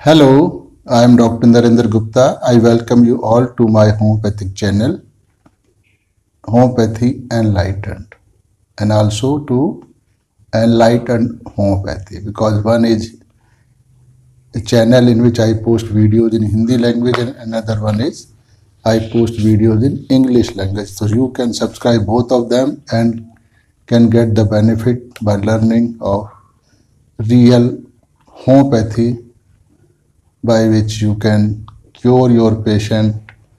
Hello, I am Dr. Narendra Gupta. I welcome you all to my homeopathic channel, Homeopathy Enlightened, and also to Enlightened Homeopathy, because one is a channel in which I post videos in Hindi language and another one is I post videos in English language. So you can subscribe both of them and can get the benefit by learning of real homeopathy by which you can cure your patient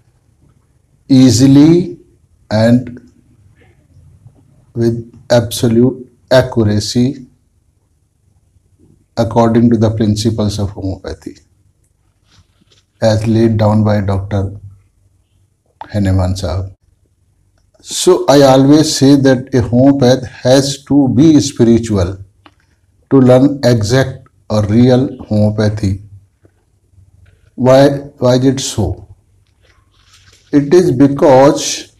easily and with absolute accuracy according to the principles of homeopathy as laid down by Dr. Henneman Sahab. So I always say that a homeopath has to be spiritual to learn exact or real homeopathy. Why is it so? It is because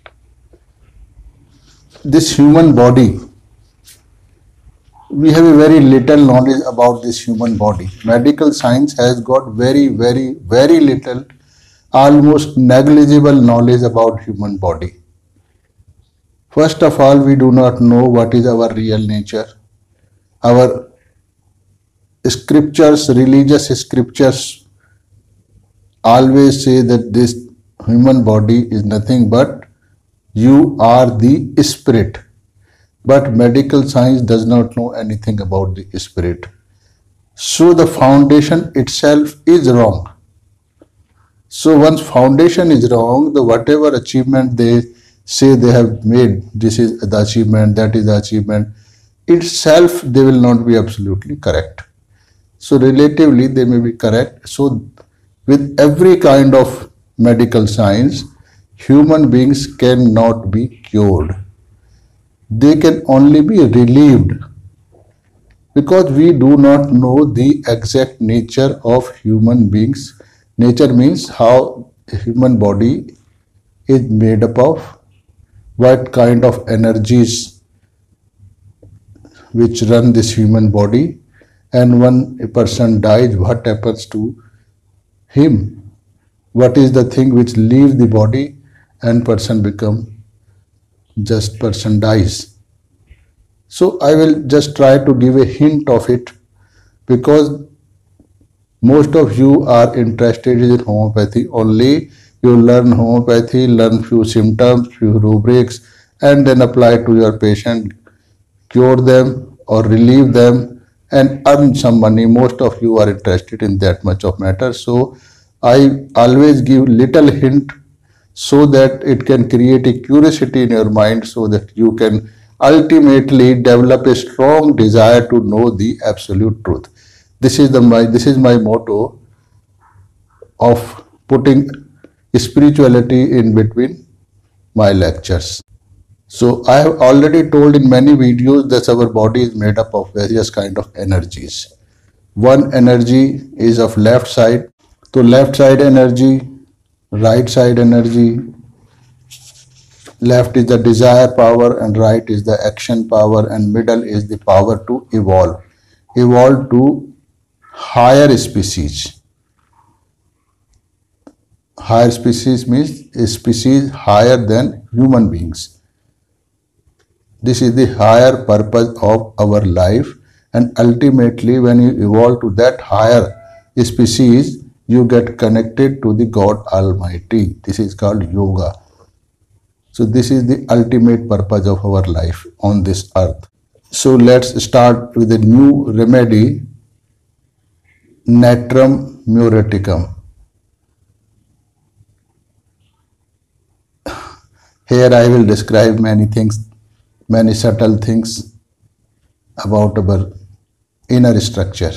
this human body, we have a very little knowledge about this human body. Medical science has got very little, almost negligible knowledge about human body. First of all, we do not know what is our real nature. Our scriptures, religious scriptures always say that this human body is nothing but you are the spirit. But medical science does not know anything about the spirit. So the foundation itself is wrong. So once foundation is wrong, the whatever achievement they say they have made, this is the achievement, that is the achievement, itself they will not be absolutely correct. So relatively they may be correct. So with every kind of medical science, human beings cannot be cured. They can only be relieved because we do not know the exact nature of human beings. Nature means how a human body is made up of, what kind of energies which run this human body, and when a person dies, what happens to him, what is the thing which leaves the body and person dies. So I will just try to give a hint of it because most of you are interested in homeopathy only. You learn homeopathy, learn few symptoms, few rubrics, and then apply to your patient, cure them or relieve them and earn some money. Most of you are interested in that much of matter. So I always give little hint so that it can create a curiosity in your mind so that you can ultimately develop a strong desire to know the absolute truth. This is my motto of putting spirituality in between my lectures. So I have already told in many videos that our body is made up of various kind of energies. One energy is of left side. So left side energy, right side energy, left is the desire power and right is the action power and middle is the power to evolve to higher species. Higher species means a species higher than human beings. This is the higher purpose of our life, and ultimately when you evolve to that higher species, you get connected to the God Almighty. This is called yoga. So this is the ultimate purpose of our life on this earth. So let's start with a new remedy, Natrum muriaticum. Here I will describe many things, many subtle things about our inner structure.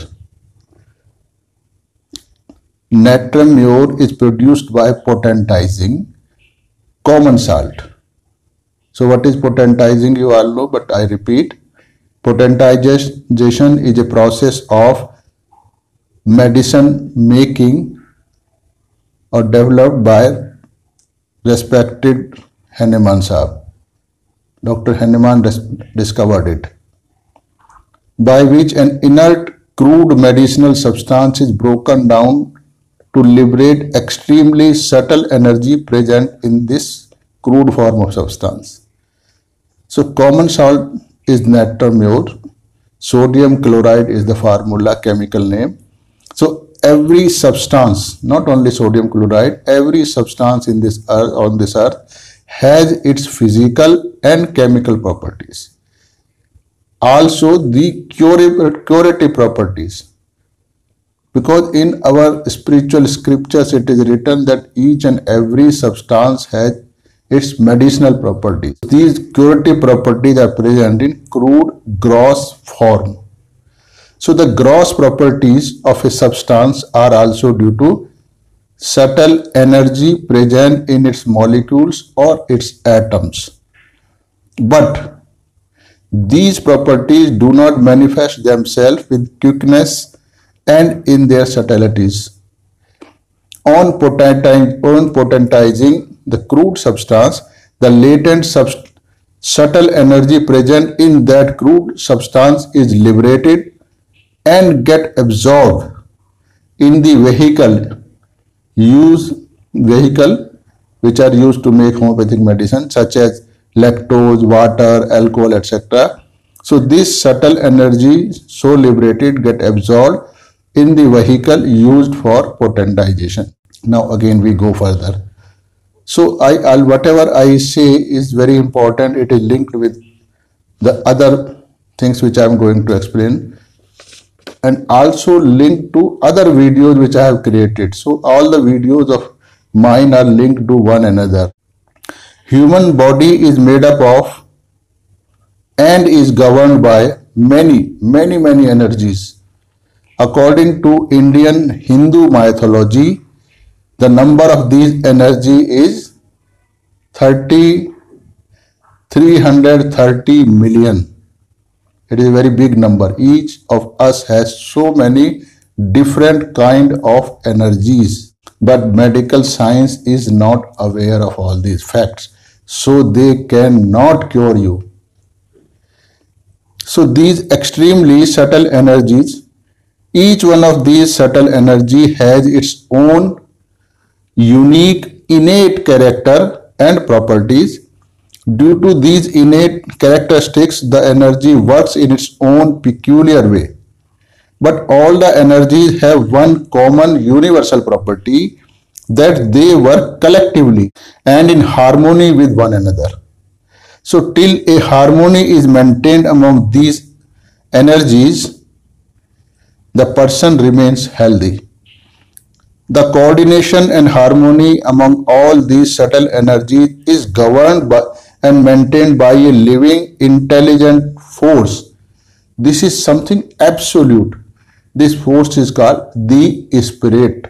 Natrum mure is produced by potentizing common salt. So what is potentizing you all know, but I repeat, potentization is a process of medicine making or developed by respected Henneman Sahab. Dr. Henneman discovered it, by which an inert crude medicinal substance is broken down to liberate extremely subtle energy present in this crude form of substance. So common salt is natriumur, sodium chloride is the formula chemical name. So every substance, not only sodium chloride, every substance in this earth, on this earth has its physical and chemical properties. Also the curative properties. Because in our spiritual scriptures it is written that each and every substance has its medicinal properties. These curative properties are present in crude gross form. So the gross properties of a substance are also due to subtle energy present in its molecules or its atoms. But these properties do not manifest themselves with quickness and in their subtleties. On potentizing the crude substance, the latent subtle energy present in that crude substance is liberated and get absorbed in the vehicle which are used to make homeopathic medicine, such as lactose, water, alcohol, etc. So this subtle energy so liberated get absorbed in the vehicle used for potentization. Now again we go further. So whatever I say is very important. It is linked with the other things which I am going to explain, and also linked to other videos which I have created. So all the videos of mine are linked to one another. Human body is made up of and is governed by many energies. According to Indian Hindu mythology, the number of these energy is 330 million. It is a very big number. Each of us has so many different kind of energies, but medical science is not aware of all these facts, so they cannot cure you. So these extremely subtle energies, each one of these subtle energy has its own unique innate character and properties. Due to these innate characteristics, the energy works in its own peculiar way. But all the energies have one common universal property, that they work collectively and in harmony with one another. So till a harmony is maintained among these energies, the person remains healthy. The coordination and harmony among all these subtle energies is governed by and maintained by a living, intelligent force. This is something absolute. This force is called the Spirit.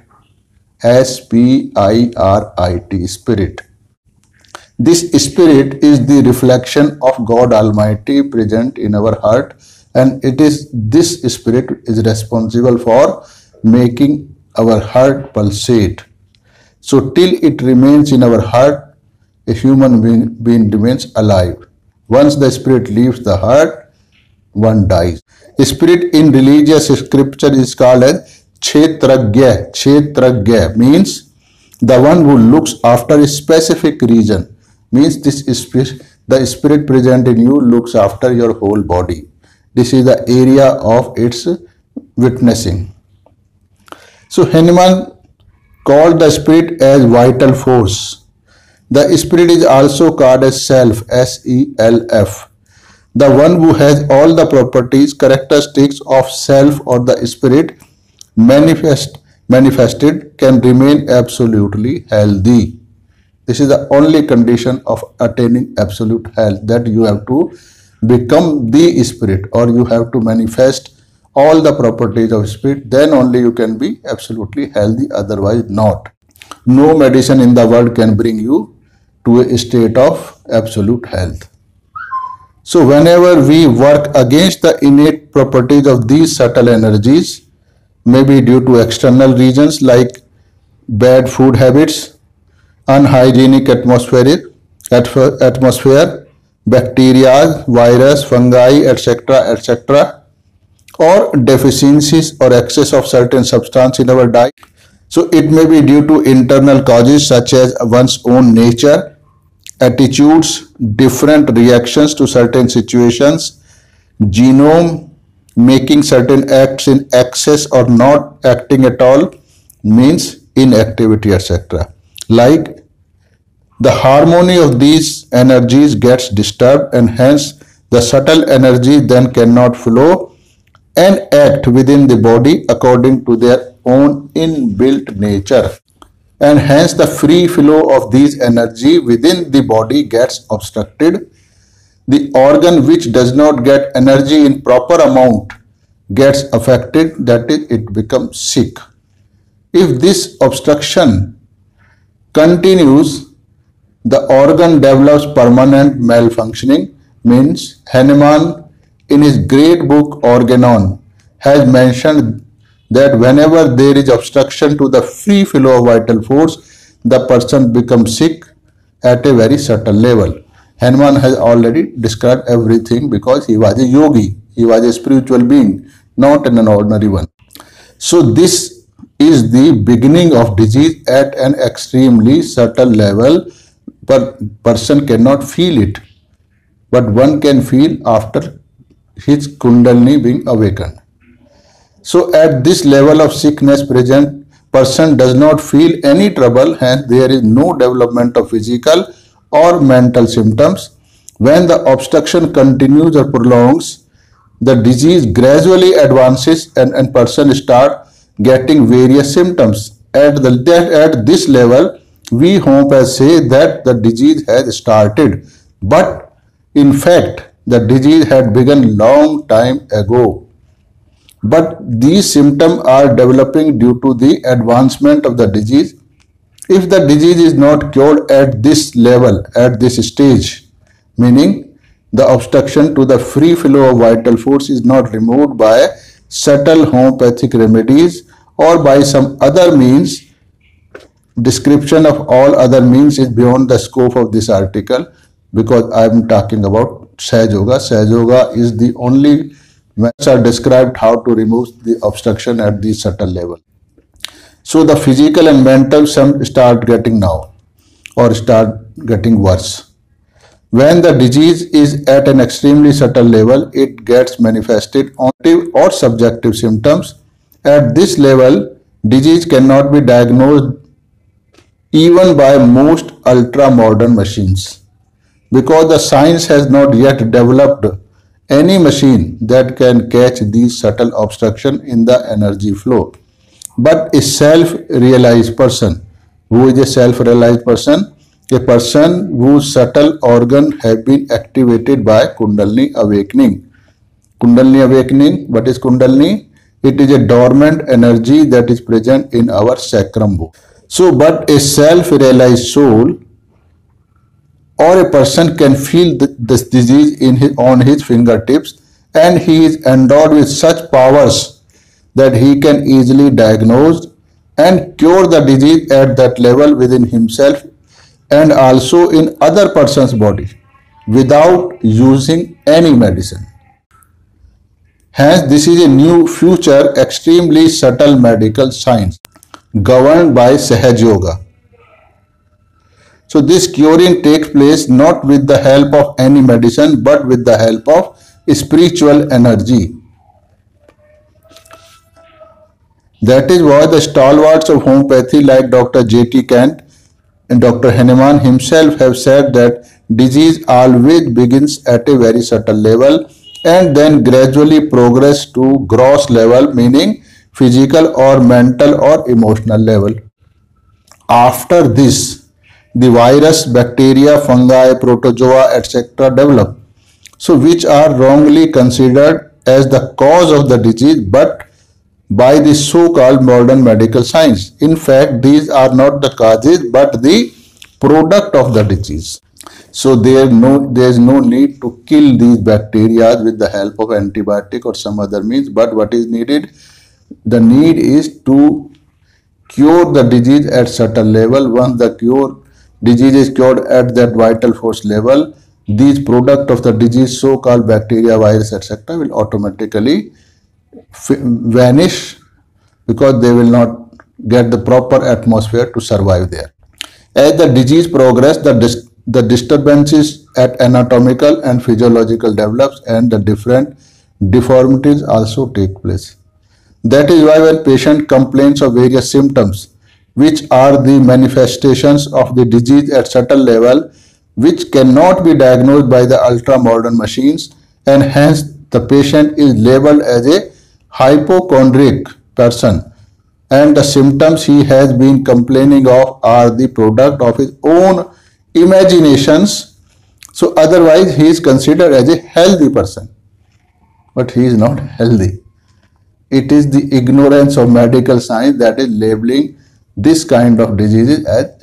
S-P-I-R-I-T, Spirit. This Spirit is the reflection of God Almighty present in our heart, and it is this Spirit is responsible for making our heart pulsate. So till it remains in our heart, a human being remains alive. Once the spirit leaves the heart, one dies. Spirit in religious scripture is called as Kshetragya. Kshetragya means the one who looks after a specific region. Means the spirit present in you looks after your whole body. This is the area of its witnessing. So Hanuman called the spirit as vital force. The spirit is also called as self, S-E-L-F. The one who has all the properties, characteristics of self or the spirit manifested can remain absolutely healthy. This is the only condition of attaining absolute health, that you have to become the spirit, or you have to manifest all the properties of spirit, then only you can be absolutely healthy, otherwise not. No medicine in the world can bring you to a state of absolute health. So whenever we work against the innate properties of these subtle energies, maybe due to external reasons like bad food habits, unhygienic atmosphere, bacteria, virus, fungi, etc., or deficiencies or excess of certain substance in our diet. So it may be due to internal causes such as one's own nature, attitudes, different reactions to certain situations, genome, making certain acts in excess or not acting at all, means inactivity, etc. Like the harmony of these energies gets disturbed, and hence the subtle energy then cannot flow and act within the body according to their own inbuilt nature. And hence the free flow of these energy within the body gets obstructed. The organ which does not get energy in proper amount gets affected, that is, it becomes sick. If this obstruction continues, the organ develops permanent malfunctioning. Means Hahnemann in his great book Organon has mentioned that whenever there is obstruction to the free flow of vital force, the person becomes sick at a very subtle level. Hahnemann has already described everything because he was a yogi, he was a spiritual being, not an ordinary one. So this is the beginning of disease at an extremely subtle level, but person cannot feel it, but one can feel after his kundalini being awakened. So at this level of sickness present, person does not feel any trouble, hence there is no development of physical or mental symptoms. When the obstruction continues or prolongs, the disease gradually advances and person start getting various symptoms. At this level, we homeopaths say that the disease has started, but in fact, the disease had begun long time ago. But these symptoms are developing due to the advancement of the disease. If the disease is not cured at this level, at this stage, meaning the obstruction to the free flow of vital force is not removed by subtle homeopathic remedies or by some other means, description of all other means is beyond the scope of this article, because I am talking about Sahaj Yoga. Sahaj Yoga is the only methods are described how to remove the obstruction at the subtle level. So the physical and mental start getting now or start getting worse. When the disease is at an extremely subtle level, it gets manifested on or subjective symptoms. At this level, disease cannot be diagnosed even by most ultra-modern machines, because the science has not yet developed any machine that can catch these subtle obstruction in the energy flow. But a self-realized person, who is a self-realized person? A person whose subtle organ have been activated by Kundalini awakening. Kundalini awakening, what is Kundalini? It is a dormant energy that is present in our sacrum bone. So, but a self-realized soul or a person can feel this disease on his fingertips, and he is endowed with such powers that he can easily diagnose and cure the disease at that level within himself and also in other person's body without using any medicine. Hence, this is a new future extremely subtle medical science governed by Sahaj Yoga. So this curing takes place not with the help of any medicine but with the help of spiritual energy. That is why the stalwarts of homeopathy like Dr. J.T. Kent and Dr. Hahnemann himself have said that disease always begins at a very subtle level and then gradually progress to gross level, meaning physical or mental or emotional level. After this, the virus, bacteria, fungi, protozoa, etc. develop, so which are wrongly considered as the cause of the disease but by the so-called modern medical science. In fact, these are not the causes but the product of the disease. So there is no need to kill these bacteria with the help of antibiotic or some other means, but what is needed? The need is to cure the disease at certain level. Once the disease is cured at that vital force level, these product of the disease, so-called bacteria, virus, etc. will automatically vanish because they will not get the proper atmosphere to survive there. As the disease progresses, the disturbances at anatomical and physiological develops and the different deformities also take place. That is why when patient complains of various symptoms, which are the manifestations of the disease at subtle level, which cannot be diagnosed by the ultra-modern machines, and hence the patient is labeled as a hypochondriac person, and the symptoms he has been complaining of are the product of his own imaginations. So otherwise he is considered as a healthy person, but he is not healthy. It is the ignorance of medical science that is labeling this kind of diseases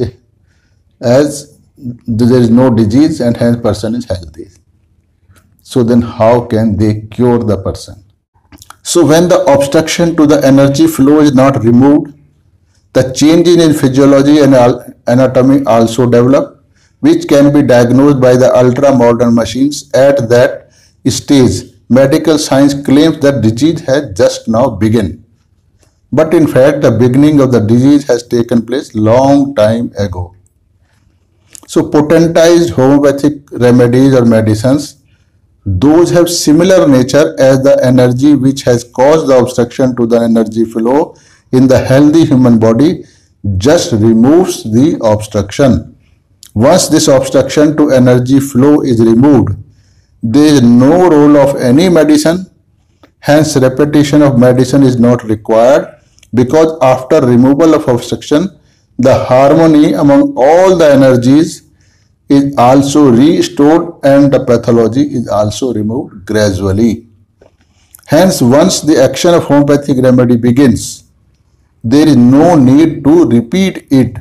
as there is no disease and hence person is healthy. So then how can they cure the person? So when the obstruction to the energy flow is not removed, the changes in physiology and anatomy also develop, which can be diagnosed by the ultra-modern machines. At that stage, medical science claims that disease has just now begun. But in fact, the beginning of the disease has taken place long time ago. So potentized homeopathic remedies or medicines, those have similar nature as the energy which has caused the obstruction to the energy flow in the healthy human body, just removes the obstruction. Once this obstruction to energy flow is removed, there is no role of any medicine, hence repetition of medicine is not required, because after removal of obstruction, the harmony among all the energies is also restored and the pathology is also removed gradually. Hence, once the action of homeopathic remedy begins, there is no need to repeat it.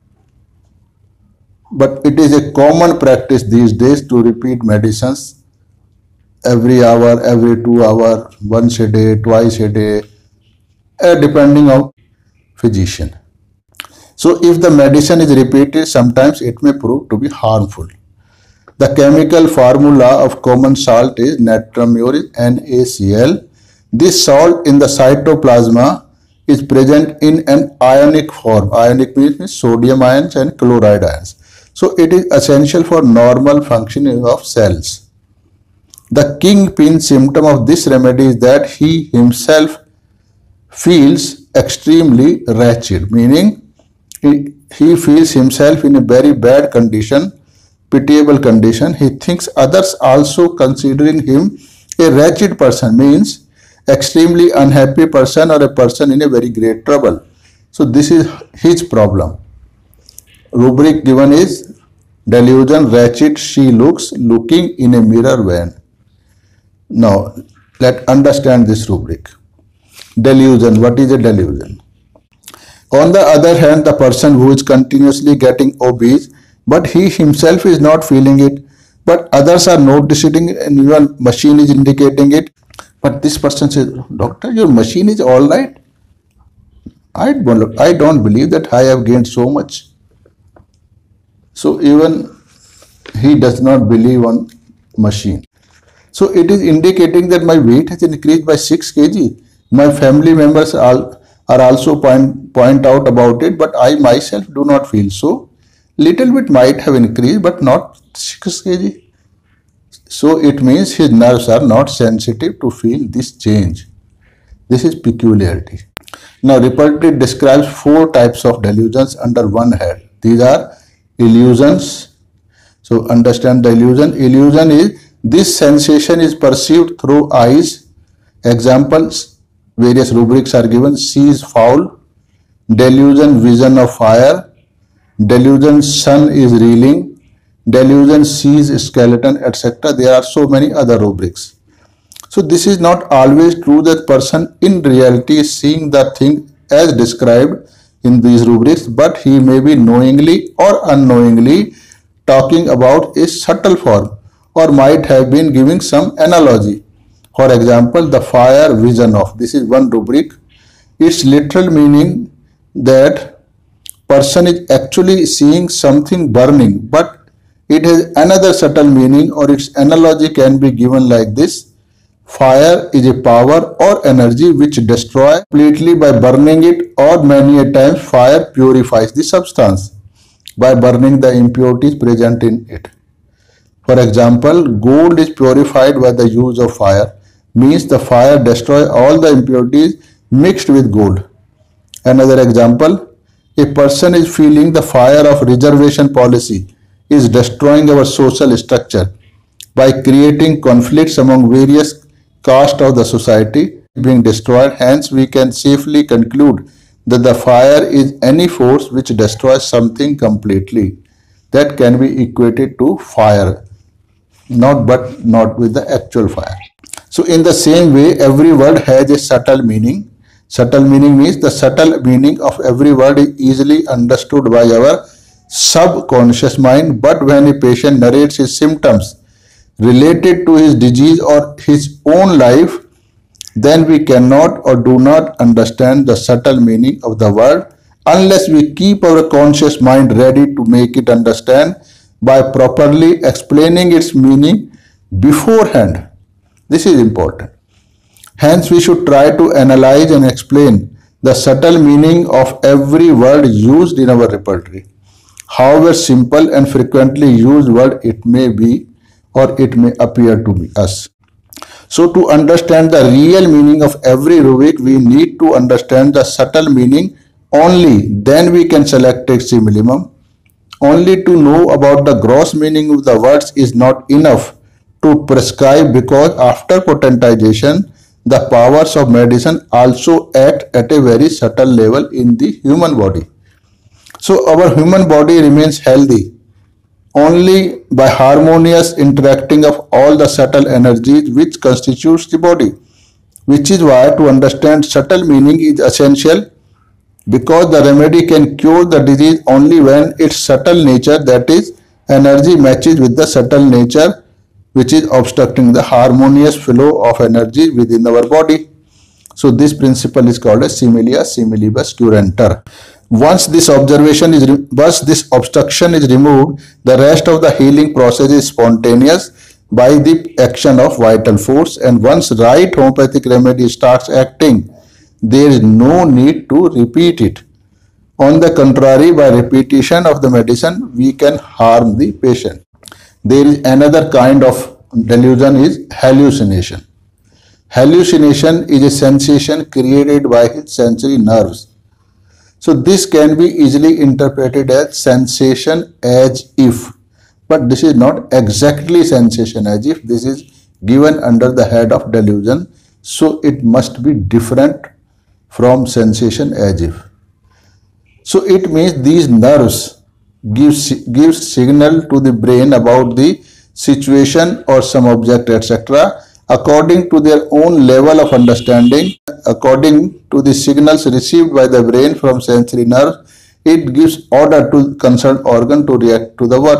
But it is a common practice these days to repeat medicines every hour, every 2 hours, once a day, twice a day, depending on physician. So if the medicine is repeated, sometimes it may prove to be harmful. The chemical formula of common salt is natrium urate, NaCl. This salt in the cytoplasma is present in an ionic form. Ionic means sodium ions and chloride ions. So it is essential for normal functioning of cells. The kingpin symptom of this remedy is that he himself feels extremely wretched, meaning he feels himself in a very bad condition, pitiable condition. He thinks others also considering him a wretched person, means extremely unhappy person or a person in a very great trouble. So this is his problem. Rubric given is delusion, wretched she looks, looking in a mirror when. Now let's understand this rubric. Delusion. What is a delusion? On the other hand, the person who is continuously getting obese, but he himself is not feeling it, but others are noticing and your machine is indicating it. But this person says, doctor, your machine is all right. I don't believe that I have gained so much. So even he does not believe on machine. So it is indicating that my weight has increased by 6 kg. My family members are also point out about it, but I myself do not feel so. Little bit might have increased, but not 6 kg. So it means his nerves are not sensitive to feel this change. This is peculiarity. Now Ripperty describes 4 types of delusions under one head. These are illusions. So understand the illusion. Illusion is this sensation is perceived through eyes. Examples, various rubrics are given. Sees foul, delusion vision of fire, delusion sun is reeling, delusion sees skeleton, etc. There are so many other rubrics. So this is not always true that person in reality is seeing the thing as described in these rubrics, but he may be knowingly or unknowingly talking about a subtle form or might have been giving some analogy. For example, the fire vision of, this is one rubric. Its literal meaning that person is actually seeing something burning, but it has another subtle meaning, or its analogy can be given like this. Fire is a power or energy which destroys completely by burning it, or many a times fire purifies the substance by burning the impurities present in it. For example, gold is purified by the use of fire, means the fire destroys all the impurities mixed with gold. Another example, a person is feeling the fire of reservation policy is destroying our social structure by creating conflicts among various castes of the society being destroyed. Hence, we can safely conclude that the fire is any force which destroys something completely. That can be equated to fire, not with the actual fire. So in the same way, every word has a subtle meaning. Subtle meaning means the subtle meaning of every word is easily understood by our subconscious mind, but when a patient narrates his symptoms related to his disease or his own life, then we cannot or do not understand the subtle meaning of the word unless we keep our conscious mind ready to make it understand by properly explaining its meaning beforehand. This is important. Hence, we should try to analyze and explain the subtle meaning of every word used in our repertory. However simple and frequently used word it may be or it may appear to us. So to understand the real meaning of every rubric, we need to understand the subtle meaning only. Then we can select a simillimum. Only to know about the gross meaning of the words is not enough to prescribe, because after potentization, the powers of medicine also act at a very subtle level in the human body. So our human body remains healthy only by harmonious interacting of all the subtle energies which constitutes the body, which is why to understand subtle meaning is essential, because the remedy can cure the disease only when its subtle nature, that is energy, matches with the subtle nature which is obstructing the harmonious flow of energy within our body. So this principle is called as similia similibus curanter. Once this obstruction is removed, the rest of the healing process is spontaneous by the action of vital force, and once right homeopathic remedy starts acting, there is no need to repeat it. On the contrary, by repetition of the medicine, we can harm the patient. There is another kind of delusion, is hallucination. Hallucination is a sensation created by his sensory nerves. So this can be easily interpreted as sensation as if, but this is not exactly sensation as if. This is given under the head of delusion, so it must be different from sensation as if. So it means these nerves gives signal to the brain about the situation or some object, etc. according to their own level of understanding. According to the signals received by the brain from sensory nerve, it gives order to concerned organ to react to the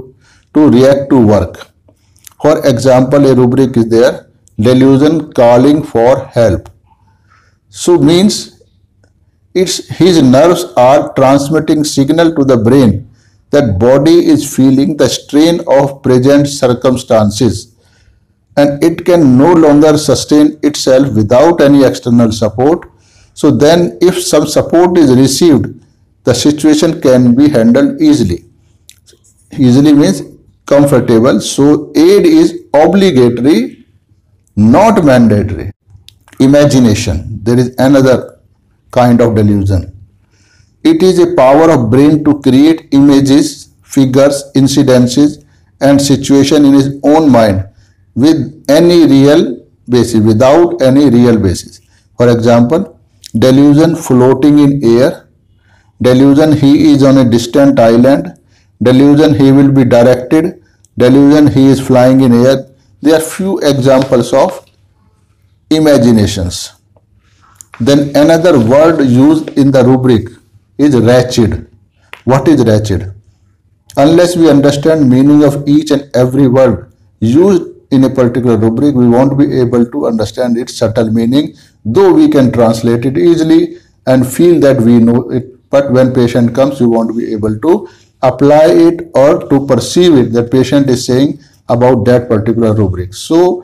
work. For example, a rubric is there, delusion calling for help. So means his nerves are transmitting signal to the brain that body is feeling the strain of present circumstances, and it can no longer sustain itself without any external support. So then if some support is received, the situation can be handled easily. Easily means comfortable. So aid is obligatory, not mandatory. Imagination. There is another kind of delusion. It is a power of brain to create images, figures, incidences and situation in his own mind with any real basis, without any real basis. For example, delusion floating in air, delusion he is on a distant island, delusion he will be directed, delusion he is flying in air. There are few examples of imaginations. Then another word used in the rubric is wretched. What is wretched? Unless we understand meaning of each and every word used in a particular rubric, we won't be able to understand its subtle meaning, though we can translate it easily and feel that we know it. But when patient comes, we won't be able to apply it or to perceive it that patient is saying about that particular rubric. So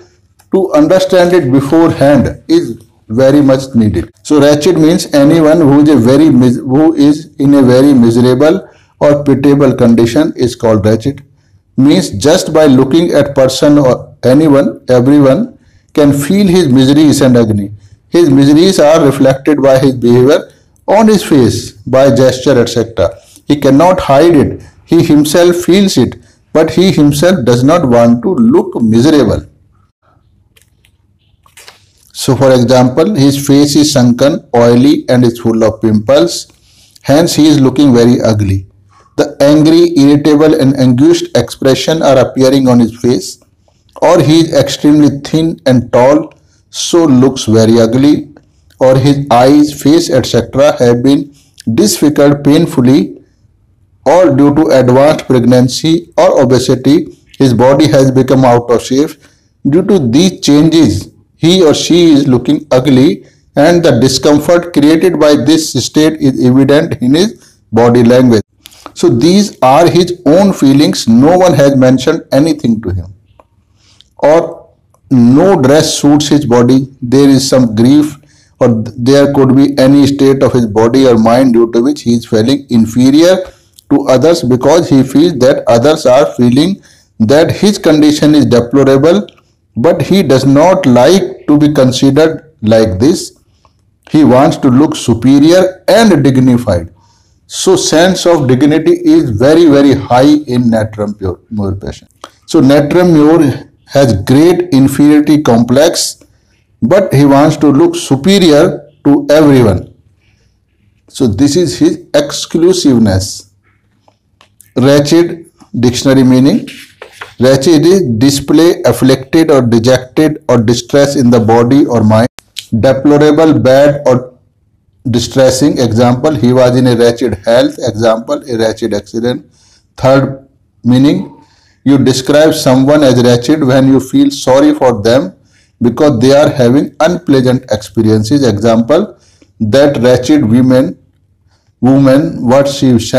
To understand it beforehand is very much needed. So wretched means anyone who is in a very miserable or pitiable condition is called wretched. Means just by looking at person or anyone, everyone can feel his miseries and agony. His miseries are reflected by his behavior on his face, by gesture, etc. He cannot hide it. He himself feels it, but he himself does not want to look miserable. So for example, his face is sunken, oily and is full of pimples. Hence he is looking very ugly. The angry, irritable and anguished expression are appearing on his face. Or he is extremely thin and tall, so looks very ugly. Or his eyes, face etc. have been disfigured painfully, or due to advanced pregnancy or obesity, his body has become out of shape. Due to these changes, he or she is looking ugly, and the discomfort created by this state is evident in his body language. So these are his own feelings. No one has mentioned anything to him. Or no dress suits his body. There is some grief, or there could be any state of his body or mind due to which he is feeling inferior to others, because he feels that others are feeling that his condition is deplorable, but he does not like to be considered like this. He wants to look superior and dignified. So sense of dignity is very high in natrum mure patient. So natrum mure has great inferiority complex, but he wants to look superior to everyone. So this is his exclusiveness. Wretched, dictionary meaning: wretched is display afflicted or dejected or distress in the body or mind. Deplorable, bad or distressing. Example, he was in a wretched health. Example, a wretched accident. Third meaning, you describe someone as wretched when you feel sorry for them because they are having unpleasant experiences. Example, that wretched woman, what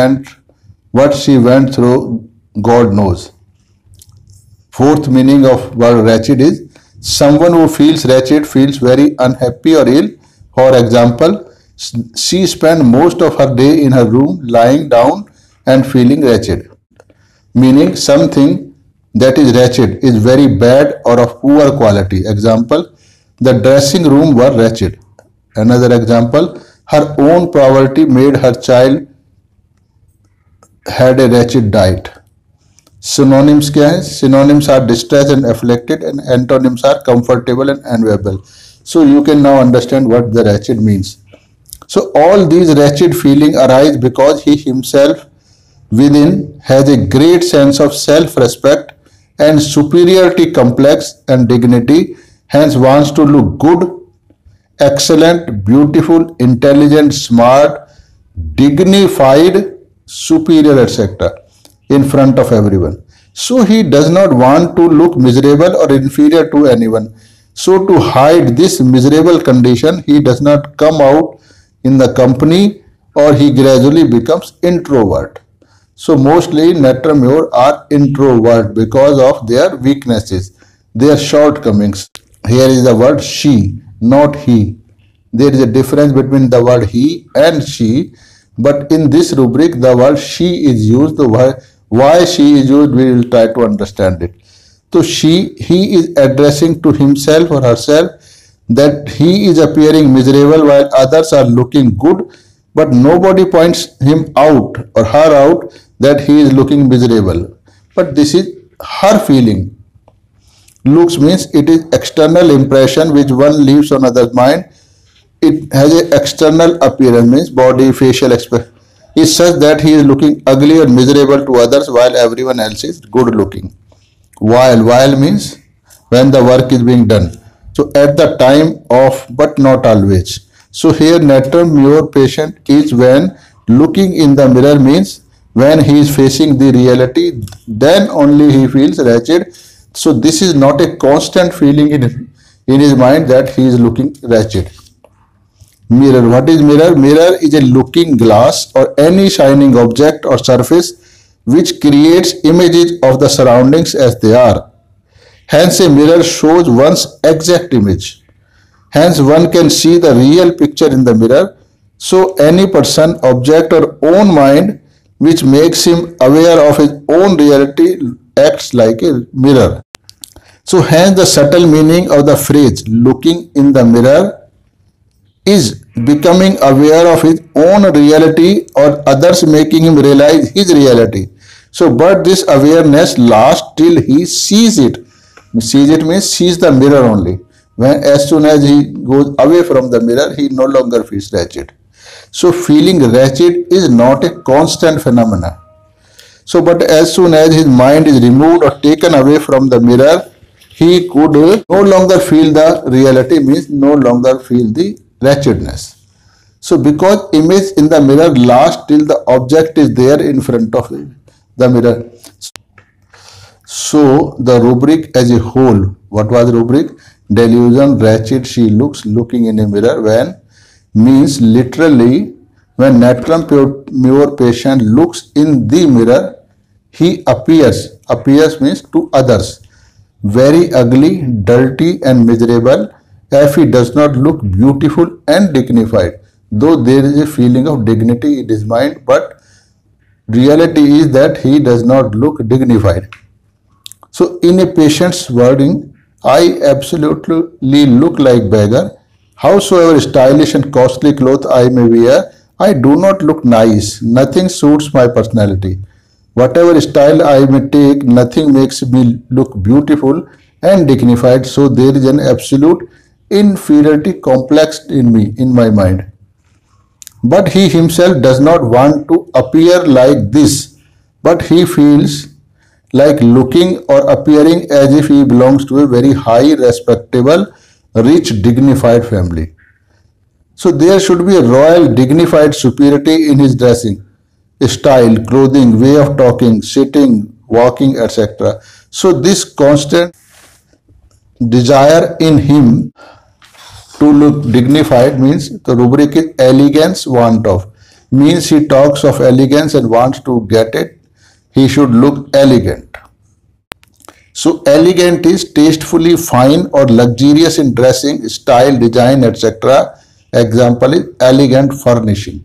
she went through, God knows. Fourth meaning of word wretched is someone who feels wretched feels very unhappy or ill. For example, she spent most of her day in her room lying down and feeling wretched. Meaning something that is wretched is very bad or of poor quality. Example, the dressing room was wretched. Another example, her own poverty made her child had a wretched diet. Synonyms क्या है? Synonyms are distressed and afflicted, and antonyms are comfortable and enviable. So you can now understand what the wretched means. So all these wretched feelings arise because he himself within has a great sense of self-respect and superiority complex and dignity, hence wants to look good, excellent, beautiful, intelligent, smart, dignified, superior, etc. in front of everyone. So he does not want to look miserable or inferior to anyone. So to hide this miserable condition, he does not come out in the company, or he gradually becomes introvert. So mostly natrum mure are introvert because of their weaknesses, their shortcomings. Here is the word she, not he. There is a difference between the word he and she, but in this rubric the word she is used. Why she is used, we will try to understand it. So he is addressing to himself or herself that he is appearing miserable while others are looking good, but nobody points him out or her out that he is looking miserable. But this is her feeling. Looks means it is external impression which one leaves on others' mind. It has an external appearance, means body, facial expression is such that he is looking ugly or miserable to others while everyone else is good looking. While means when the work is being done. So at the time of, but not always. So here natrum mure patient is when looking in the mirror, means when he is facing the reality, then only he feels wretched. So this is not a constant feeling in his mind that he is looking wretched. Mirror. What is mirror? Mirror is a looking glass or any shining object or surface which creates images of the surroundings as they are. Hence, a mirror shows one's exact image. Hence, one can see the real picture in the mirror. So, any person, object, or own mind which makes him aware of his own reality acts like a mirror. So, hence, the subtle meaning of the phrase looking in the mirror is becoming aware of his own reality or others making him realize his reality. So, but this awareness lasts till he sees it. Sees it means sees the mirror only. When as soon as he goes away from the mirror, he no longer feels wretched. So, feeling wretched is not a constant phenomenon. So, but as soon as his mind is removed or taken away from the mirror, he could no longer feel the reality, means no longer feel the wretchedness. So, because image in the mirror lasts till the object is there in front of the mirror. So, the rubric as a whole, what was rubric? Delusion, wretched, she looks, looking in a mirror, when means literally when Natram Pure patient looks in the mirror, he appears means to others, very ugly, dirty and miserable, if he does not look beautiful and dignified. Though there is a feeling of dignity in his mind, but reality is that he does not look dignified. So in a patient's wording, I absolutely look like beggar. Howsoever stylish and costly clothes I may wear, I do not look nice. Nothing suits my personality. Whatever style I may take, nothing makes me look beautiful and dignified. So there is an absolute inferiority complex in me, in my mind. But he himself does not want to appear like this, but he feels like looking or appearing as if he belongs to a very high, respectable, rich, dignified family. So there should be a royal, dignified superiority in his dressing, style, clothing, way of talking, sitting, walking, etc. So this constant desire in him to look dignified means the rubric is elegance, want of. Means he talks of elegance and wants to get it. He should look elegant. So elegant is tastefully fine or luxurious in dressing, style, design, etc. Example is elegant furnishing.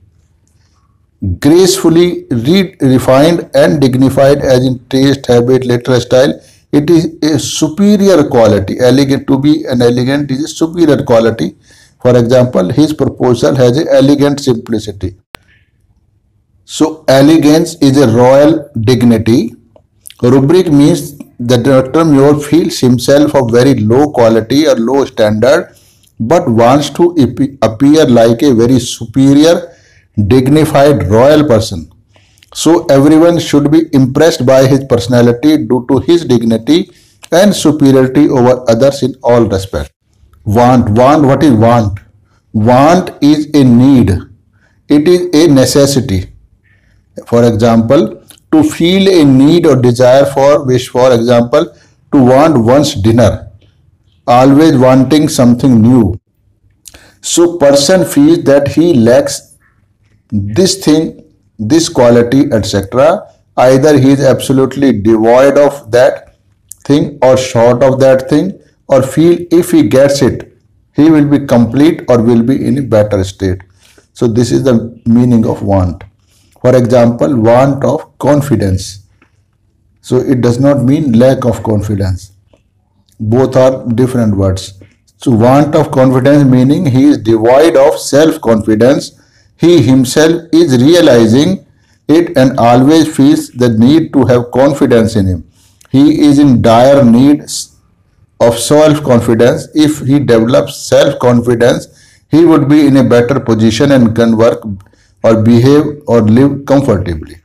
Gracefully refined and dignified as in taste, habit, literal style. It is a superior quality. Elegant, to be an elegant is a superior quality. For example, his proposal has an elegant simplicity. So elegance is a royal dignity. Rubric means that Dr. Muir feels himself of very low quality or low standard, but wants to appear like a very superior, dignified royal person. So everyone should be impressed by his personality due to his dignity and superiority over others in all respects. Want, what is want? Want is a need. It is a necessity. For example, to feel a need or desire for, wish for example, to want one's dinner, always wanting something new. So person feels that he lacks this thing, this quality, etc. Either he is absolutely devoid of that thing or short of that thing, or feel if he gets it, he will be complete or will be in a better state. So this is the meaning of want. For example, want of confidence. So it does not mean lack of confidence. Both are different words. So want of confidence meaning he is devoid of self-confidence. He himself is realizing it and always feels the need to have confidence in him. He is in dire need of self-confidence. If he develops self-confidence, he would be in a better position and can work or behave or live comfortably.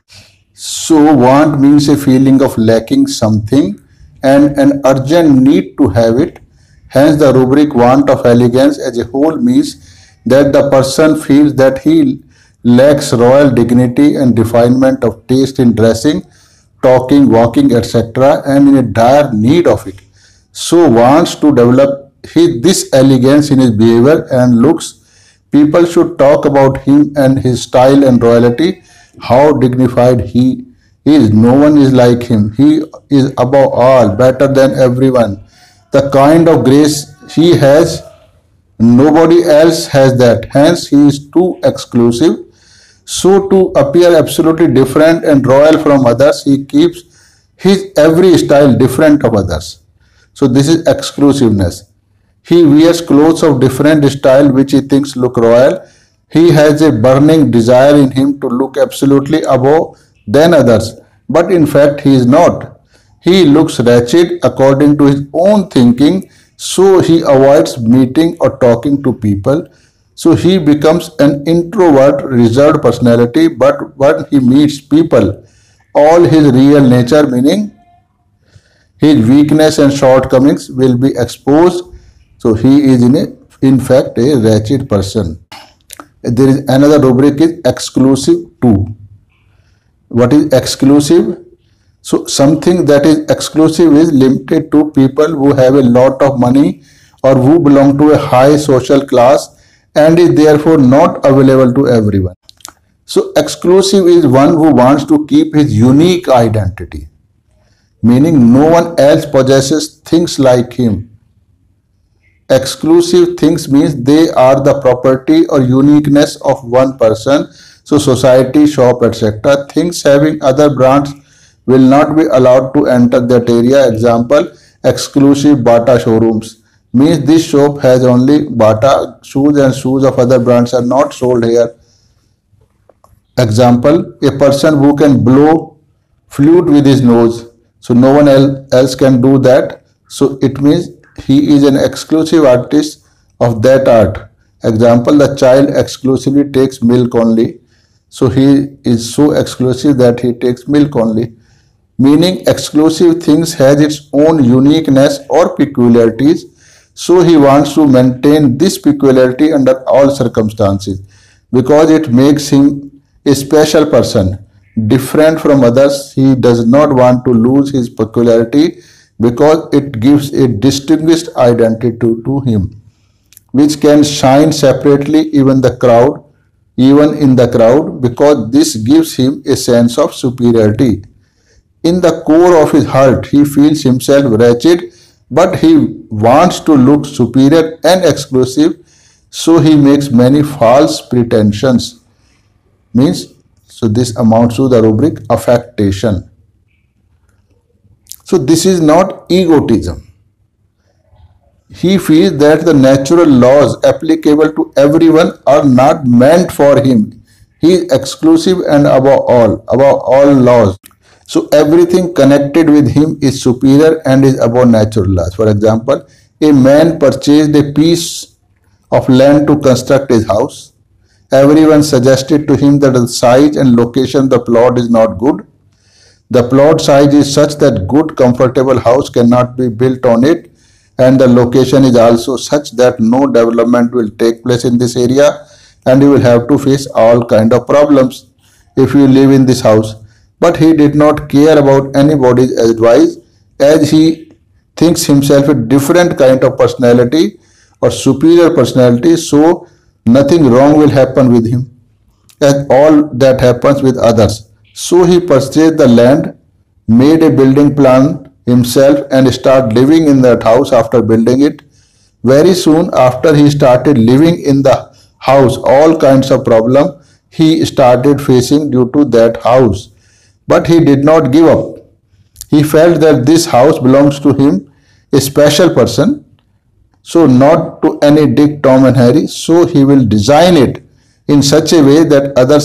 So want means a feeling of lacking something and an urgent need to have it. Hence the rubric want of elegance as a whole means that the person feels that he lacks royal dignity and refinement of taste in dressing, talking, walking, etc. and in a dire need of it. So wants to develop this elegance in his behavior and looks. People should talk about him and his style and royalty, how dignified he is. No one is like him. He is above all, better than everyone. The kind of grace he has, nobody else has that. Hence, he is too exclusive. So, to appear absolutely different and royal from others, he keeps his every style different of others. So, this is exclusiveness. He wears clothes of different style which he thinks look royal. He has a burning desire in him to look absolutely above than others, but in fact he is not. He looks wretched according to his own thinking, so he avoids meeting or talking to people. So he becomes an introvert, reserved personality, but when he meets people, all his real nature, meaning his weakness and shortcomings, will be exposed. So he is in fact a wretched person. There is another rubric is exclusive too. What is exclusive? So something that is exclusive is limited to people who have a lot of money or who belong to a high social class and is therefore not available to everyone. So exclusive is one who wants to keep his unique identity, meaning no one else possesses things like him. Exclusive things means they are the property or uniqueness of one person. So society, shop, etc. Things having other brands will not be allowed to enter that area. Example, exclusive Bata showrooms means this shop has only Bata shoes and shoes of other brands are not sold here. Example, a person who can blow flute with his nose. So no one else can do that. So it means he is an exclusive artist of that art. Example, the child exclusively takes milk only. So he is so exclusive that he takes milk only. Meaning exclusive things has its own uniqueness or peculiarities. So he wants to maintain this peculiarity under all circumstances because it makes him a special person, different from others. He does not want to lose his peculiarity because it gives a distinguished identity to him, which can shine separately even in the crowd, because this gives him a sense of superiority. In the core of his heart, he feels himself wretched, but he wants to look superior and exclusive, so he makes many false pretensions. So this amounts to the rubric affectation. So this is not egotism. He feels that the natural laws applicable to everyone are not meant for him. He is exclusive and above all laws. So everything connected with him is superior and is above natural laws. For example, a man purchased a piece of land to construct his house. Everyone suggested to him that the size and location of the plot is not good. The plot size is such that good comfortable house cannot be built on it, and the location is also such that no development will take place in this area and you will have to face all kind of problems if you live in this house. But he did not care about anybody's advice, as he thinks himself a different kind of personality or superior personality, so nothing wrong will happen with him as all that happens with others. So he purchased the land, made a building plan himself and started living in that house after building it. Very soon after he started living in the house, all kinds of problems he started facing due to that house. But he did not give up. He felt that this house belongs to him, a special person, so not to any Dick, Tom and Harry. So he will design it in such a way that others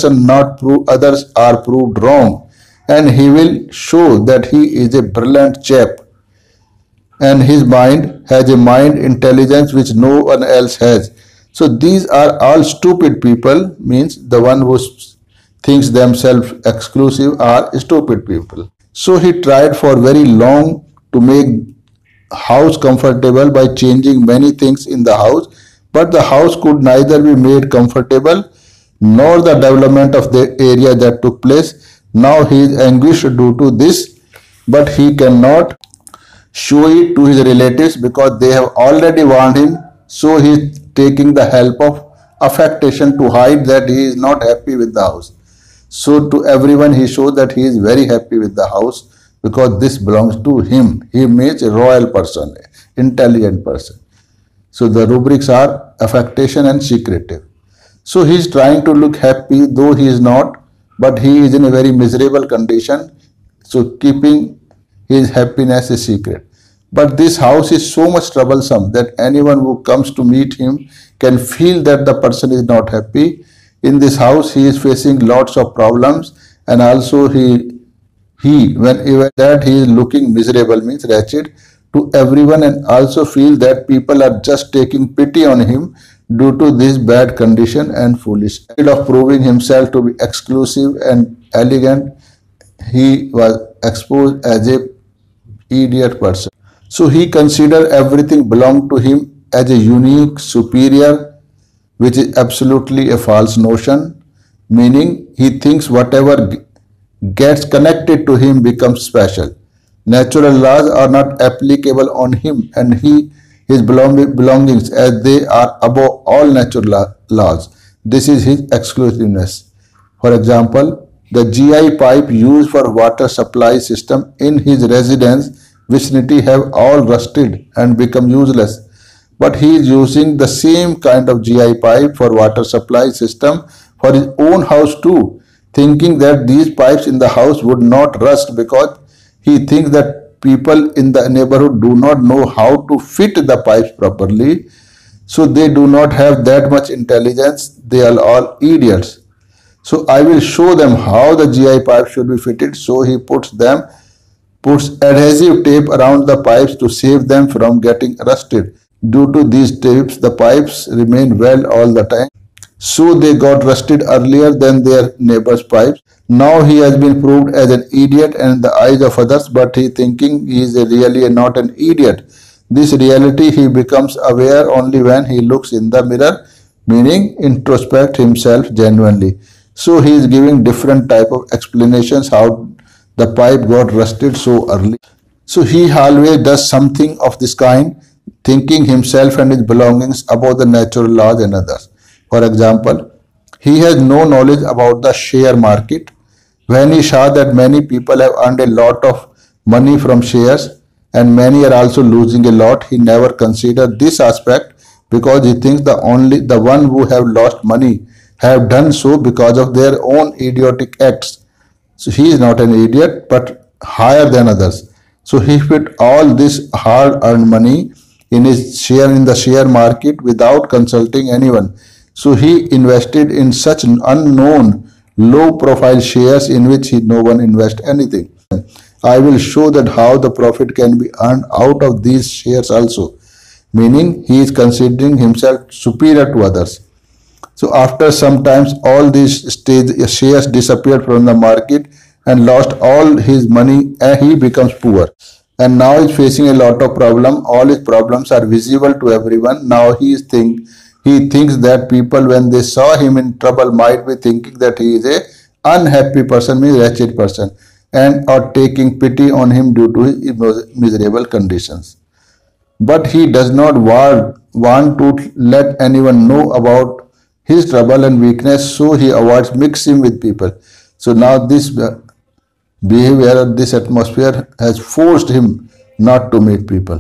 are proved wrong, and he will show that he is a brilliant chap and his mind has a mind intelligence which no one else has. So these are all stupid people, means the one who thinks themselves exclusive are stupid people. So he tried for very long to make house comfortable by changing many things in the house, but the house could neither be made comfortable nor the development of the area that took place. Now he is anguished due to this, but he cannot show it to his relatives because they have already warned him. So he is taking the help of affectation to hide that he is not happy with the house. So to everyone he shows that he is very happy with the house because this belongs to him. He means a royal person, intelligent person. So the rubrics are affectation and secretive. So he is trying to look happy, though he is not, but he is in a very miserable condition. So keeping his happiness a secret. But this house is so much troublesome that anyone who comes to meet him can feel that the person is not happy. In this house, he is facing lots of problems, and also whenever that he is looking miserable, means wretched to everyone, and also feel that people are just taking pity on him due to this bad condition and foolish. Instead of proving himself to be exclusive and elegant, he was exposed as a idiot person. So he considered everything belonged to him as a unique, superior, which is absolutely a false notion, meaning he thinks whatever gets connected to him becomes special. Natural laws are not applicable on him and his belongings, as they are above all natural laws. This is his exclusiveness. For example, the GI pipe used for water supply system in his residence vicinity have all rusted and become useless. But he is using the same kind of GI pipe for water supply system for his own house too, thinking that these pipes in the house would not rust because he thinks that people in the neighborhood do not know how to fit the pipes properly. So they do not have that much intelligence. They are all idiots. So I will show them how the GI pipe should be fitted. So he puts adhesive tape around the pipes to save them from getting rusted. Due to these tapes, the pipes remain well all the time. So they got rusted earlier than their neighbor's pipes. Now he has been proved as an idiot in the eyes of others, but he thinking he is really not an idiot. This reality he becomes aware only when he looks in the mirror, meaning introspect himself genuinely. So he is giving different type of explanations how the pipe got rusted so early. So he always does something of this kind, thinking himself and his belongings above the natural laws and others. For example, he has no knowledge about the share market. When he saw that many people have earned a lot of money from shares and many are also losing a lot, he never considered this aspect because he thinks the one who have lost money have done so because of their own idiotic acts. So he is not an idiot but higher than others. So he put all this hard earned money in the share market without consulting anyone. So he invested in such unknown low profile shares in which no one invest anything. I will show that how the profit can be earned out of these shares also, meaning he is considering himself superior to others. So after some times all these shares disappeared from the market and lost all his money and he becomes poor. And now he is facing a lot of problem. All his problems are visible to everyone. Now he thinks that people when they saw him in trouble might be thinking that he is a unhappy person, means wretched person, and are taking pity on him due to his miserable conditions. But he does not want to let anyone know about his trouble and weakness, so he avoids mixing with people. So now this behavior, this atmosphere has forced him not to meet people.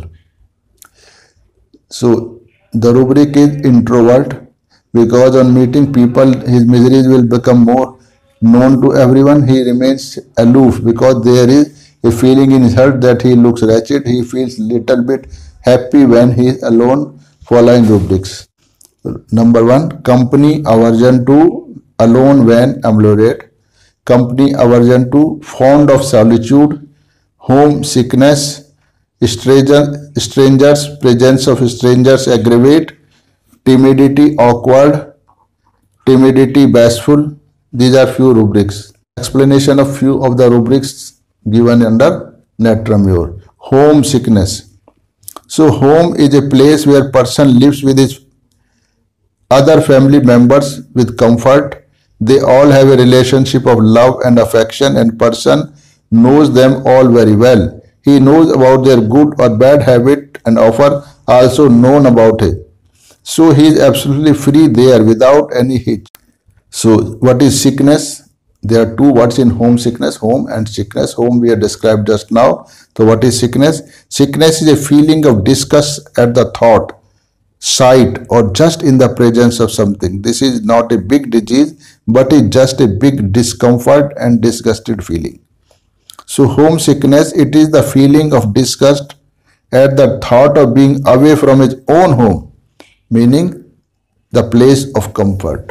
So the rubric is introvert because on meeting people his miseries will become more known to everyone. He remains aloof because there is a feeling in his heart that he looks wretched. He feels little bit happy when he is alone. Following rubrics. Number 1, company aversion to, alone when ameliorate. Company aversion to, fond of solitude, homesickness, strangers, presence of strangers aggravate, timidity awkward, timidity bashful. These are few rubrics. Explanation of few of the rubrics given under Natramure. Homesickness. So home is a place where person lives with his other family members with comfort. They all have a relationship of love and affection and person knows them all very well. He knows about their good or bad habit and often also known about it. So he is absolutely free there without any hitch. So what is sickness? There are two words in homesickness, home and sickness. Home we have described just now. So what is sickness? Sickness is a feeling of disgust at the thought, sight, or just in the presence of something. This is not a big disease, but it's just a big discomfort and disgusted feeling. So homesickness, it is the feeling of disgust at the thought of being away from his own home, meaning the place of comfort.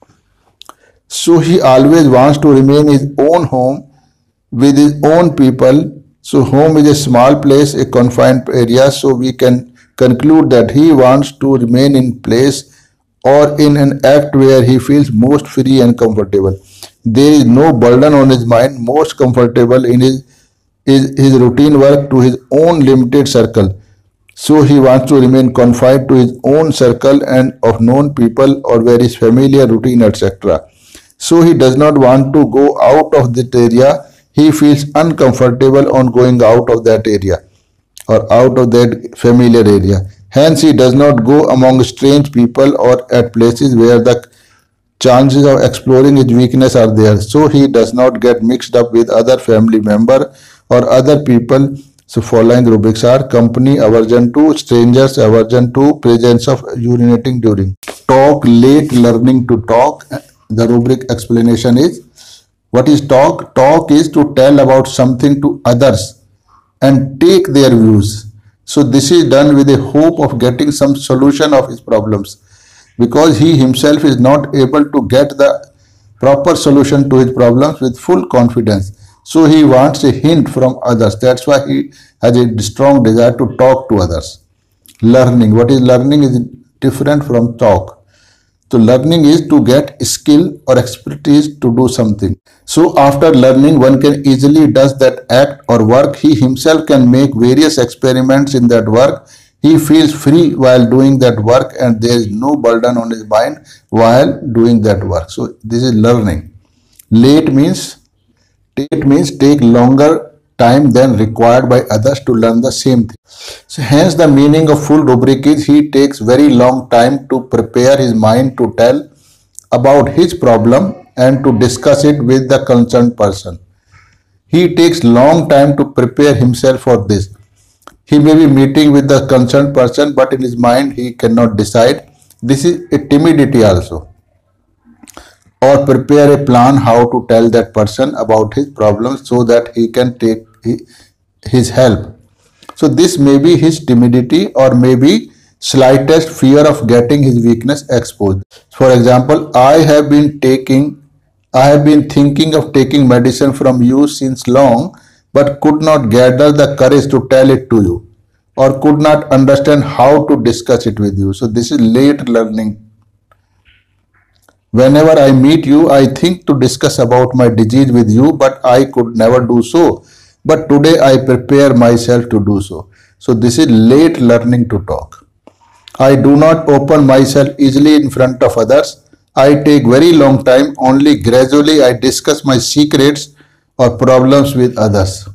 So he always wants to remain in his own home with his own people. So home is a small place, a confined area. So we can conclude that he wants to remain in place or in an act where he feels most free and comfortable. There is no burden on his mind, most comfortable in his routine work to his own limited circle. So he wants to remain confined to his own circle and of known people or very familiar routine, etc. So he does not want to go out of that area. He feels uncomfortable on going out of that area or out of that familiar area. Hence he does not go among strange people or at places where the chances of exploring his weakness are there. So he does not get mixed up with other family member or other people. So following rubrics are company aversion to, strangers aversion to, presence of urinating during. Talk, late learning to talk. The rubric explanation is, what is talk? Talk is to tell about something to others and take their views. So this is done with a hope of getting some solution of his problems, because he himself is not able to get the proper solution to his problems with full confidence. So he wants a hint from others. That's why he has a strong desire to talk to others. Learning. What is learning is different from talk. So learning is to get skill or expertise to do something. So after learning, one can easily does that act or work. He himself can make various experiments in that work. He feels free while doing that work and there is no burden on his mind while doing that work. So this is learning. Late means take longer time than required by others to learn the same thing. So hence the meaning of full rubric is he takes very long time to prepare his mind to tell about his problem and to discuss it with the concerned person. He takes long time to prepare himself for this. He may be meeting with the concerned person, but in his mind he cannot decide. This is a timidity also. Or prepare a plan how to tell that person about his problems so that he can take his help. So this may be his timidity or maybe slightest fear of getting his weakness exposed. For example, I have been thinking of taking medicine from you since long, but could not gather the courage to tell it to you or could not understand how to discuss it with you. So this is late learning. Whenever I meet you, I think to discuss about my disease with you, but I could never do so. But today I prepare myself to do so. So this is late learning to talk. I do not open myself easily in front of others. I take very long time. Only gradually I discuss my secrets or problems with others.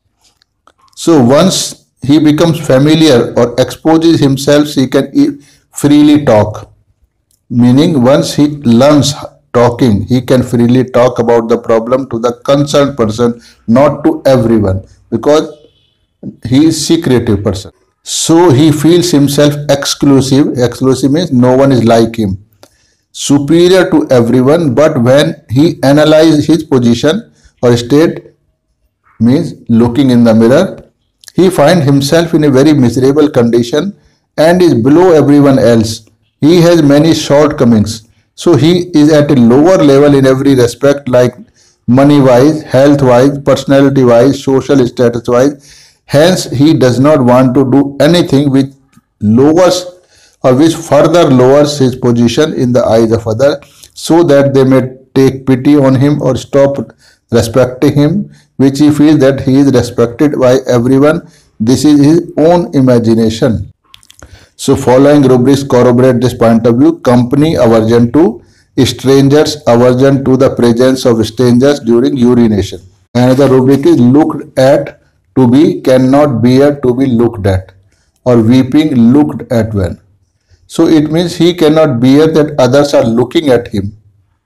So once he becomes familiar or exposes himself, he can freely talk. Meaning once he learns talking, he can freely talk about the problem to the concerned person, not to everyone, because he is secretive person. So he feels himself exclusive. Exclusive means no one is like him. Superior to everyone, but when he analyzes his position or state, means looking in the mirror, he finds himself in a very miserable condition and is below everyone else. He has many shortcomings. So he is at a lower level in every respect, like money-wise, health-wise, personality-wise, social status-wise. Hence, he does not want to do anything which lowers or which further lowers his position in the eyes of others, so that they may take pity on him or stop respecting him, which he feels that he is respected by everyone. This is his own imagination. So following rubrics corroborate this point of view. Company aversion to, strangers aversion to the presence of strangers during urination. Another rubric is looked at to be, cannot bear to be looked at, or weeping looked at when. So it means he cannot bear that others are looking at him.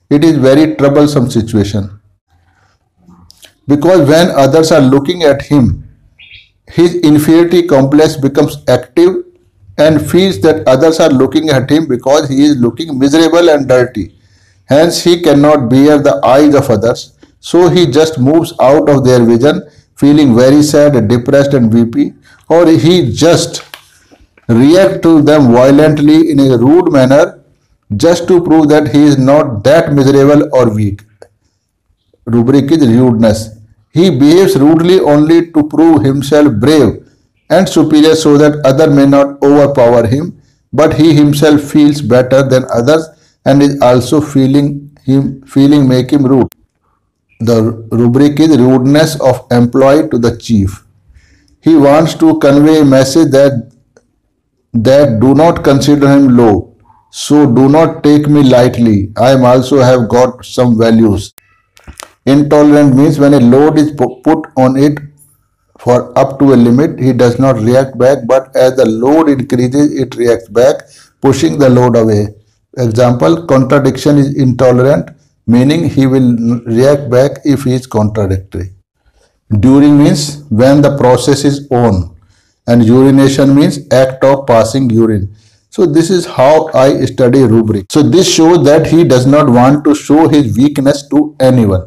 It is very troublesome situation because when others are looking at him, his inferiority complex becomes active and feels that others are looking at him because he is looking miserable and dirty. Hence, he cannot bear the eyes of others, so he just moves out of their vision, feeling very sad, depressed, and weepy, or he just react to them violently in a rude manner just to prove that he is not that miserable or weak. Rubric is rudeness. He behaves rudely only to prove himself brave and superior so that others may not overpower him, but he himself feels better than others and is also feeling make him rude. The rubric is rudeness of employee to the chief. He wants to convey a message that do not consider him low. So do not take me lightly. I am also have got some values. Intolerant means when a load is put on it for up to a limit, he does not react back, but as the load increases, it reacts back, pushing the load away. Example, contradiction is intolerant, meaning he will react back if he is contradictory. During means when the process is on, and urination means act of passing urine. So this is how I study rubric. So this shows that he does not want to show his weakness to anyone.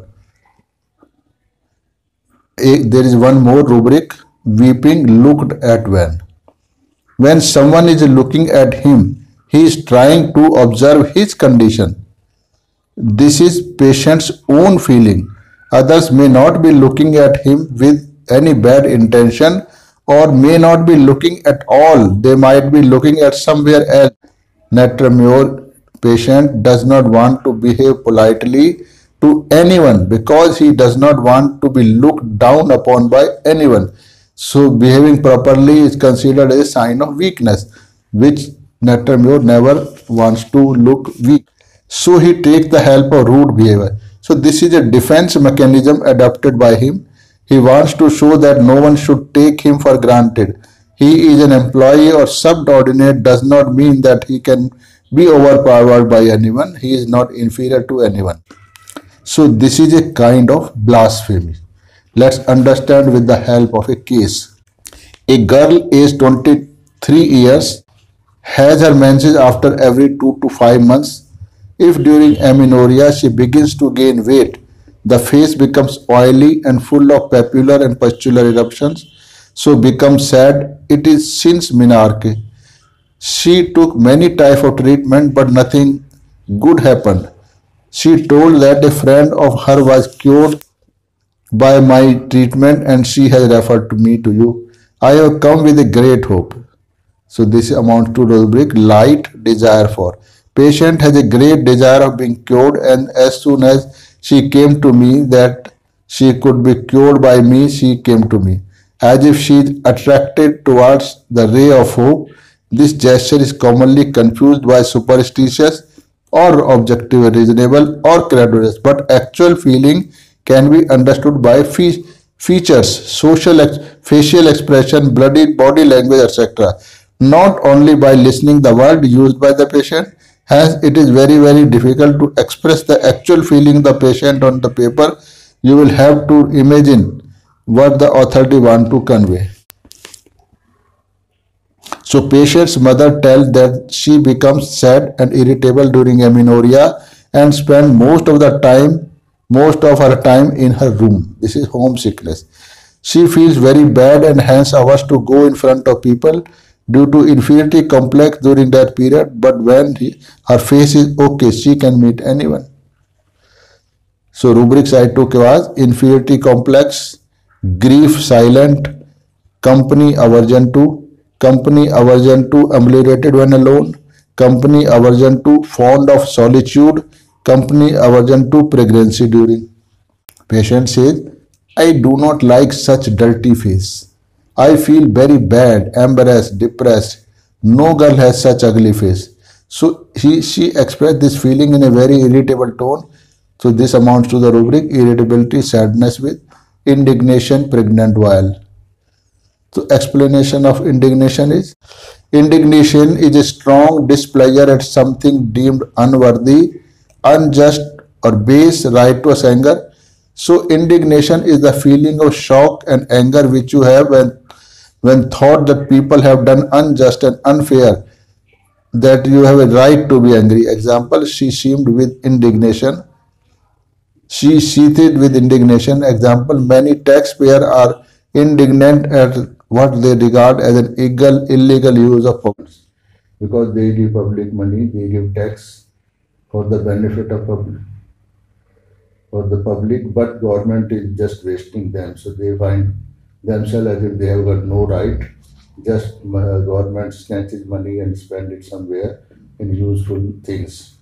There is one more rubric, weeping looked at when. When someone is looking at him, he is trying to observe his condition. This is patient's own feeling. Others may not be looking at him with any bad intention or may not be looking at all. They might be looking at somewhere else. Natramure patient does not want to behave politely to anyone because he does not want to be looked down upon by anyone. So behaving properly is considered a sign of weakness, which Natramure never wants to look weak. So he takes the help of rude behavior. So this is a defense mechanism adopted by him. He wants to show that no one should take him for granted. He is an employee or subordinate does not mean that he can be overpowered by anyone. He is not inferior to anyone. So this is a kind of blasphemy. Let's understand with the help of a case. A girl aged 23 years has her menses after every 2 to 5 months. If during amenorrhea she begins to gain weight, the face becomes oily and full of papular and pustular eruptions, so becomes sad. It is since menarche. She took many types of treatment but nothing good happened. She told that a friend of her was cured by my treatment and she has referred to me to you. I have come with a great hope. So this amounts to rubric light desire for. Patient has a great desire of being cured and as soon as she came to me that she could be cured by me, she came to me. As if she is attracted towards the ray of hope, this gesture is commonly confused by superstitious or objective reasonable or credulous, but actual feeling can be understood by features, facial expression, body language, etc. Not only by listening the word used by the patient. Hence, it is very difficult to express the actual feeling of the patient on the paper. You will have to imagine what the authority want to convey. So patient's mother tells that she becomes sad and irritable during amenorrhea and spends most of her time in her room. This is homesickness. She feels very bad and hence averse to go in front of people due to inferiority complex during that period, but when her face is okay, she can meet anyone. So rubrics I took was inferiority complex, grief silent, company aversion to ameliorated when alone, company aversion to fond of solitude, company aversion to pregnancy during. Patient says, I do not like such dirty face. I feel very bad, embarrassed, depressed. No girl has such ugly face. So she expressed this feeling in a very irritable tone. So this amounts to the rubric irritability, sadness with indignation, pregnant while. So explanation of indignation is a strong displeasure at something deemed unworthy, unjust or base righteous anger. So indignation is the feeling of shock and anger which you have when thought that people have done unjust and unfair, that you have a right to be angry. Example, she seemed with indignation. She seethed with indignation. Example, many taxpayers are indignant at what they regard as an illegal use of funds. Because they give public money, they give tax for the benefit of public, but government is just wasting them. So they find themselves as if they have got no right. Just government snatches money and spend it somewhere in useful things.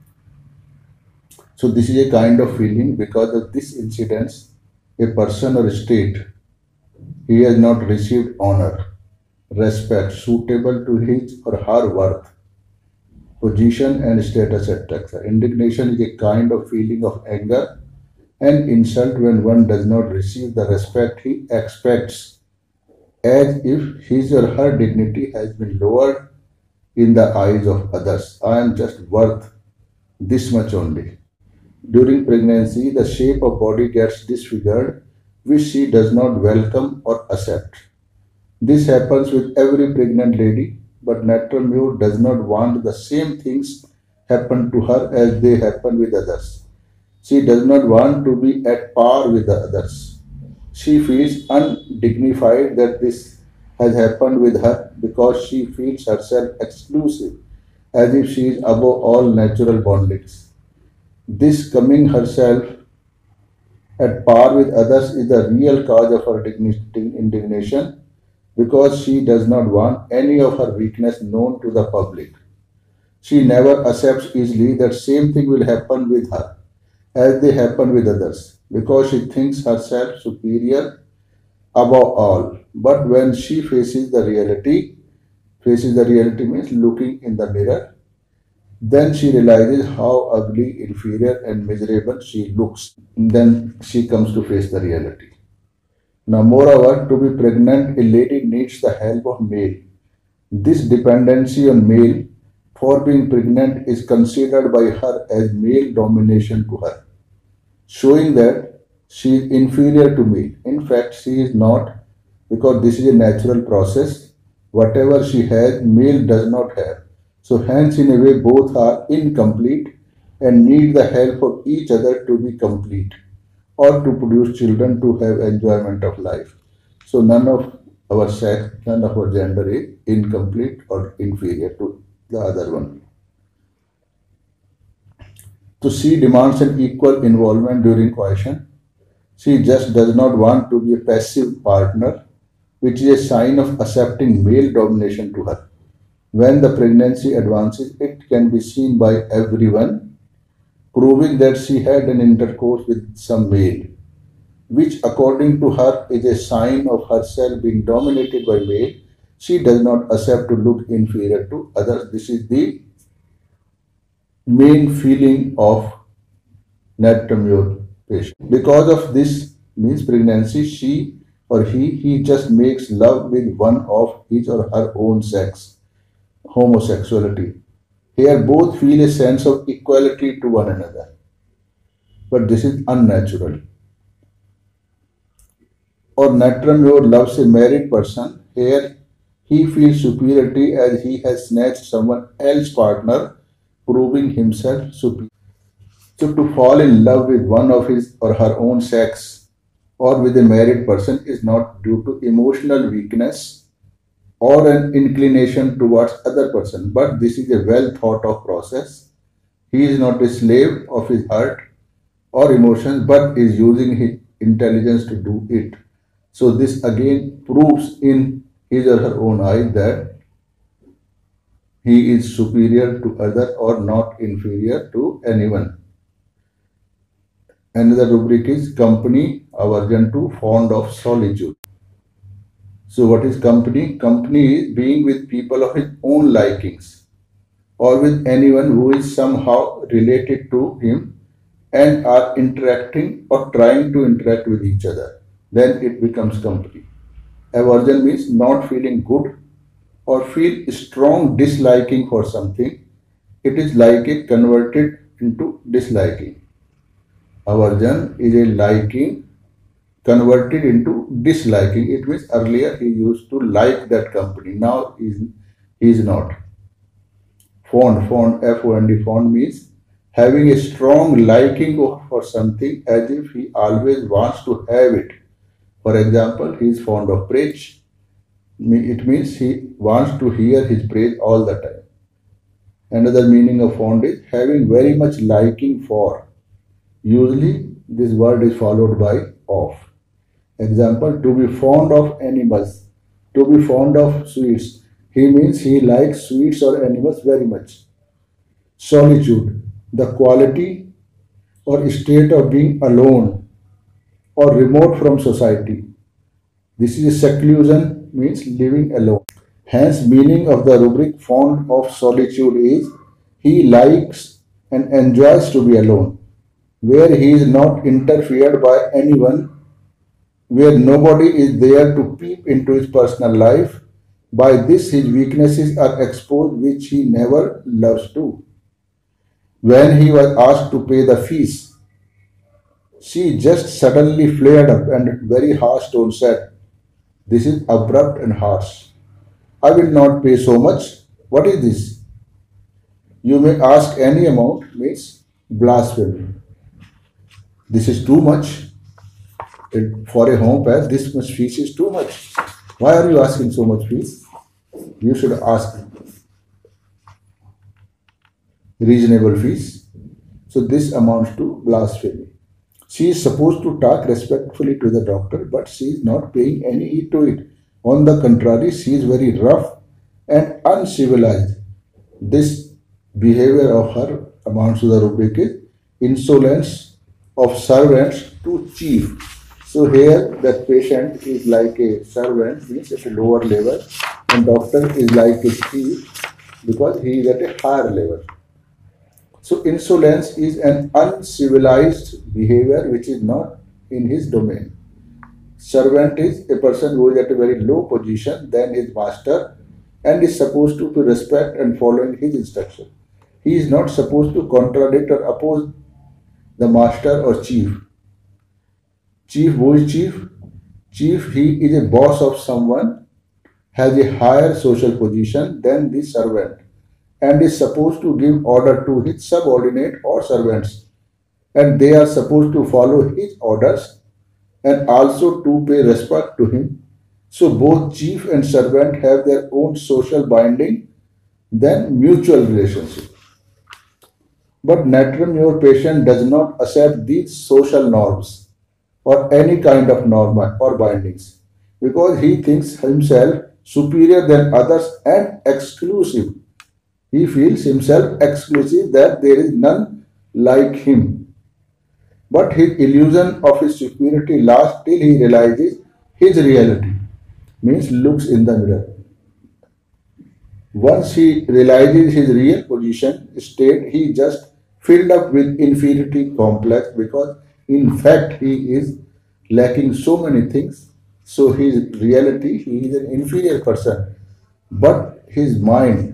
So this is a kind of feeling. Because of this incidents, a person or a state, he has not received honor, respect suitable to his or her worth, position and status, etc. Indignation is a kind of feeling of anger and insult when one does not receive the respect he expects, as if his or her dignity has been lowered in the eyes of others. I am just worth this much only. During pregnancy, the shape of body gets disfigured, which she does not welcome or accept. This happens with every pregnant lady, but Natramur does not want the same things happen to her as they happen with others. She does not want to be at par with the others. She feels undignified that this has happened with her because she feels herself exclusive, as if she is above all natural bondings. This coming herself at par with others is the real cause of her indignation, because she does not want any of her weakness known to the public. She never accepts easily that same thing will happen with her as they happen with others, because she thinks herself superior above all. But when she faces the reality means looking in the mirror, then she realizes how ugly, inferior and miserable she looks. Then she comes to face the reality. Now moreover, to be pregnant, a lady needs the help of male. This dependency on male for being pregnant is considered by her as male domination to her, showing that she is inferior to male. In fact, she is not, because this is a natural process. Whatever she has, male does not have. So hence, in a way, both are incomplete and need the help of each other to be complete, or to produce children to have enjoyment of life. So none of our sex, none of our gender is incomplete or inferior to the other one. So she demands an equal involvement during coition. She just does not want to be a passive partner, which is a sign of accepting male domination to her. When the pregnancy advances, it can be seen by everyone, proving that she had an intercourse with some male, which according to her is a sign of herself being dominated by male. She does not accept to look inferior to others. This is the main feeling of Natramur patient. Because of this means pregnancy, she or he just makes love with one of his or her own sex, homosexuality. Here both feel a sense of equality to one another. But this is unnatural. Or Natramur loves a married person. Here he feels superiority as he has snatched someone else's partner, proving himself superior. So to fall in love with one of his or her own sex or with a married person is not due to emotional weakness or an inclination towards other person, but this is a well thought of process. He is not a slave of his heart or emotions, but is using his intelligence to do it. So this again proves in his or her own eyes that he is superior to other or not inferior to anyone. Another rubric is company, aversion to, fond of solitude. So what is company? Company is being with people of his own likings or with anyone who is somehow related to him and are interacting or trying to interact with each other. Then it becomes company. Aversion means not feeling good or feel strong disliking for something. It is like it converted into disliking. Aversion is a liking converted into disliking. It means earlier he used to like that company. Now he is not. Fond, F-O-N-D, fond means having a strong liking for something as if he always wants to have it. For example, he is fond of praise. It means he wants to hear his praise all the time. Another meaning of fond is having very much liking for. Usually, this word is followed by of. Example, to be fond of animals, to be fond of sweets. He means he likes sweets or animals very much. Solitude, the quality or state of being alone or remote from society. This is seclusion, means living alone. Hence, meaning of the rubric fond of solitude is he likes and enjoys to be alone, where he is not interfered by anyone, where nobody is there to peep into his personal life. By this, his weaknesses are exposed, which he never loves to. When he was asked to pay the fees, she just suddenly flared up and very harsh tone said, "This is abrupt and harsh. I will not pay so much. What is this? You may ask any amount," means blasphemy. This is too much. For a home pass, this much fees is too much. Why are you asking so much fees? You should ask reasonable fees. So this amounts to blasphemy. She is supposed to talk respectfully to the doctor, but she is not paying any heed to it. On the contrary, she is very rough and uncivilized. This behavior of her amounts to the rubric is insolence of servants to chief. So here that patient is like a servant, means at a lower level, and doctor is like a chief because he is at a higher level. So insolence is an uncivilized behavior which is not in his domain. Servant is a person who is at a very low position than his master and is supposed to respect and following his instruction. He is not supposed to contradict or oppose the master or chief. Chief, who is chief? Chief, he is a boss of someone, has a higher social position than the servant, and is supposed to give order to his subordinate or servants, and they are supposed to follow his orders and also to pay respect to him. So both chief and servant have their own social binding, then mutual relationship. But Natrum, your patient, does not accept these social norms or any kind of norm or bindings because he thinks himself superior than others and exclusive. He feels himself exclusive, that there is none like him. But his illusion of his superiority lasts till he realizes his reality, means looks in the mirror. Once he realizes his real position, state, he just filled up with inferiority complex because in fact he is lacking so many things. So his reality, he is an inferior person, but his mind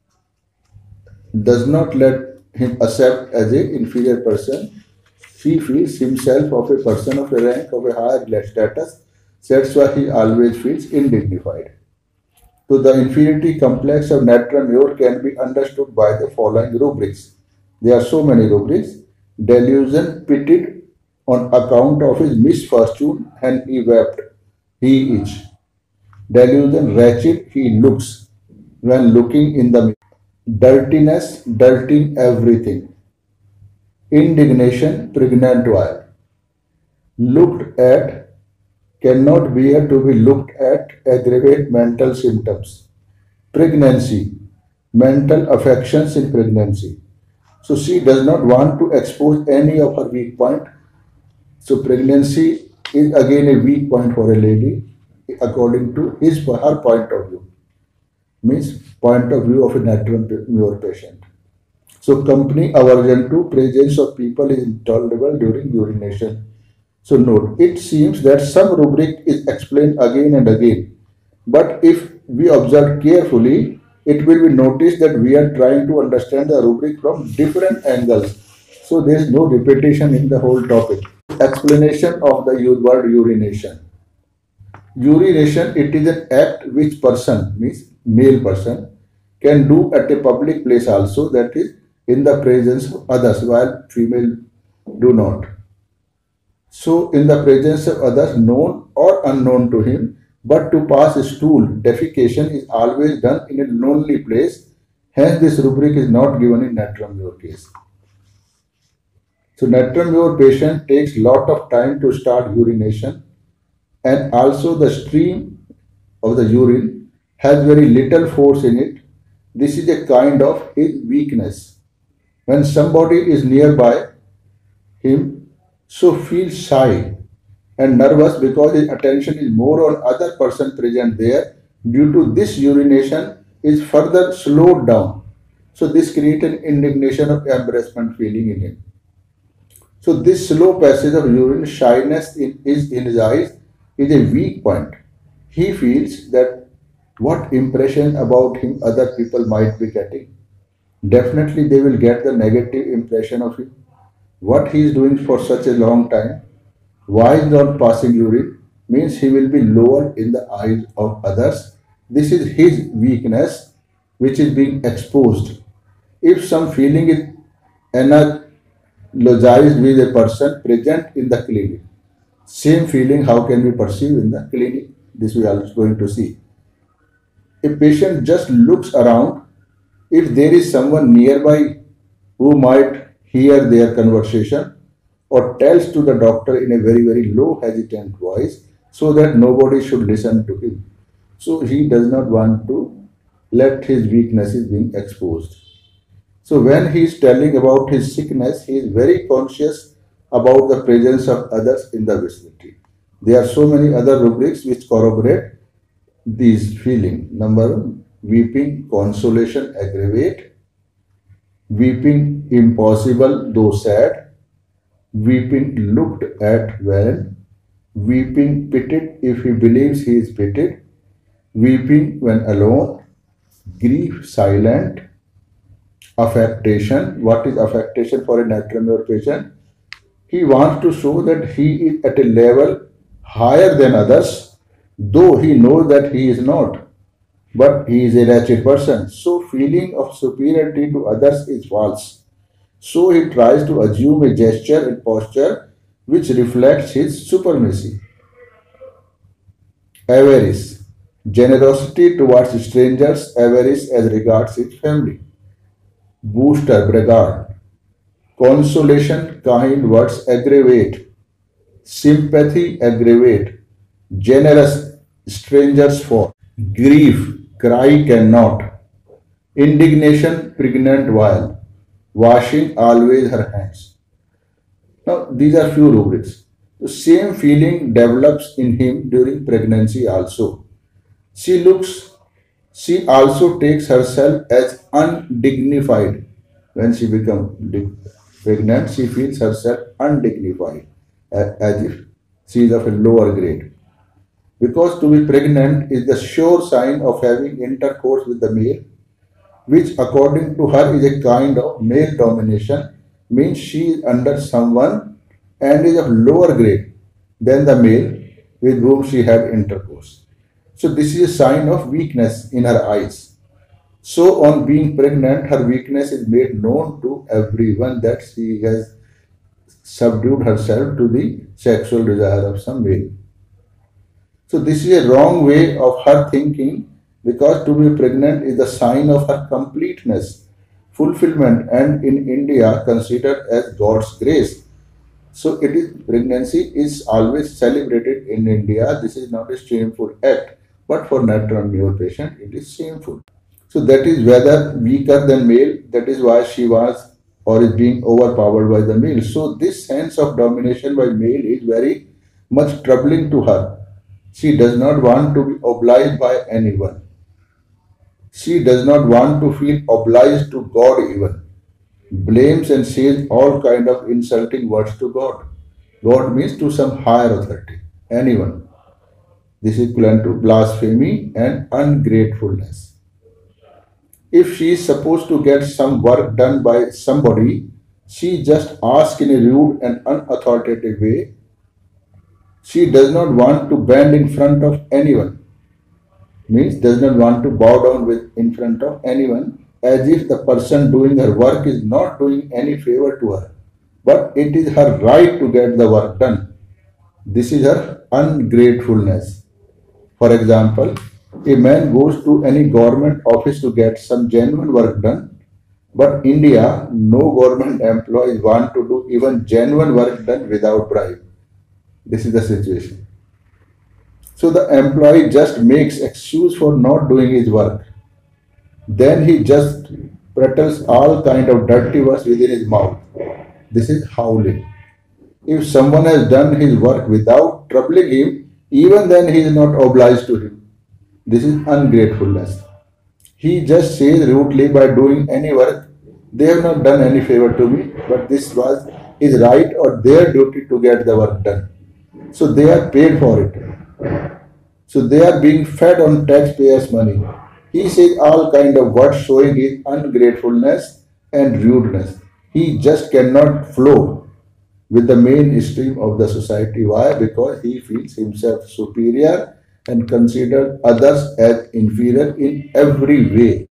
does not let him accept as an inferior person. He feels himself of a person of a rank of a higher status. That's why he always feels indignified. So the inferiority complex of Natrum Yor can be understood by the following rubrics. There are so many rubrics. Delusion, pitied on account of his misfortune, and he wept. He is. Delusion, wretched, he looks when looking in the mirror. Dirtiness, dirtying everything. Indignation, pregnant while. Looked at, cannot bear to be looked at, aggravate mental symptoms. Pregnancy, mental affections in pregnancy. So she does not want to expose any of her weak point. So pregnancy is again a weak point for a lady according to her point of view. Means point of view of a Natrum Yor patient. So company aversion to presence of people is intolerable during urination. So note, it seems that some rubric is explained again and again. But if we observe carefully, it will be noticed that we are trying to understand the rubric from different angles. So there is no repetition in the whole topic. Explanation of the word urination. Urination, it is an act which person, means male person, can do at a public place also, that is in the presence of others, while female do not. So in the presence of others, known or unknown to him, but to pass stool, defecation is always done in a lonely place. Hence this rubric is not given in natrum mure case. So natrum mure patient takes lot of time to start urination, and also the stream of the urine has very little force in it. This is a kind of his weakness. When somebody is nearby him, so feels shy and nervous because his attention is more on other person present there. Due to this, urination is further slowed down. So this creates an indignation of embarrassment feeling in him. So this slow passage of urine, shyness in his eyes is a weak point. He feels that what impression about him other people might be getting. Definitely they will get the negative impression of him. What he is doing for such a long time, why is not passing urine, means he will be lower in the eyes of others. This is his weakness which is being exposed. If some feeling is analogized with a person present in the clinic, same feeling how can we perceive in the clinic? This we are going to see. A patient just looks around. If there is someone nearby who might hear their conversation, or tells to the doctor in a very, very low, hesitant voice, so that nobody should listen to him. So he does not want to let his weaknesses being exposed. So when he is telling about his sickness, he is very conscious about the presence of others in the vicinity. There are so many other rubrics which corroborate these feelings. Number one, weeping, consolation, aggravate. Weeping, impossible though sad. Weeping, looked at when. Weeping, pitied if he believes he is pitied. Weeping when alone. Grief, silent. Affectation. What is affectation for a natrum mure patient? He wants to show that he is at a level higher than others, though he knows that he is not. But he is a wretched person. So feeling of superiority to others is false. So he tries to assume a gesture and posture which reflects his supremacy. Avarice. Generosity towards strangers, avarice as regards his family. Booster, braggart. Consolation, kind words, aggravate. Sympathy, aggravate. Generous, strangers for. Grief, cry cannot. Indignation, pregnant while. Washing always her hands. Now, these are few rubrics. The same feeling develops in him during pregnancy also. She also takes herself as undignified. When she becomes pregnant, she feels herself undignified, as if she is of a lower grade. Because to be pregnant is the sure sign of having intercourse with the male, which according to her is a kind of male domination, means she is under someone and is of lower grade than the male with whom she had intercourse. So this is a sign of weakness in her eyes. So on being pregnant, her weakness is made known to everyone that she has subdued herself to the sexual desire of some male. So this is a wrong way of her thinking, because to be pregnant is the sign of her completeness, fulfillment, and in India considered as God's grace. So it is, pregnancy is always celebrated in India. This is not a shameful act, but for natrum mure patient it is shameful. So that is whether weaker than male, that is why she was or is being overpowered by the male. So this sense of domination by male is very much troubling to her. She does not want to be obliged by anyone. She does not want to feel obliged to God even. Blames and says all kind of insulting words to God. God means to some higher authority, anyone. This is equivalent to blasphemy and ungratefulness. If she is supposed to get some work done by somebody, She just asks in a rude and unauthoritative way. She does not want to bend in front of anyone, means does not want to bow down with in front of anyone, as if the person doing her work is not doing any favor to her, but it is her right to get the work done. This is her ungratefulness. For example, a man goes to any government office to get some genuine work done, but India, no government employees want to do even genuine work done without bribe. This is the situation. So the employee just makes excuse for not doing his work. Then he just prattles all kind of dirty words within his mouth. This is howling. If someone has done his work without troubling him, even then he is not obliged to him. This is ungratefulness. He just says rudely by doing any work, they have not done any favor to me, but this was his right or their duty to get the work done. So they are paid for it. So they are being fed on taxpayers' money. He says all kind of words showing his ungratefulness and rudeness. He just cannot flow with the mainstream of the society. Why? Because he feels himself superior and considers others as inferior in every way.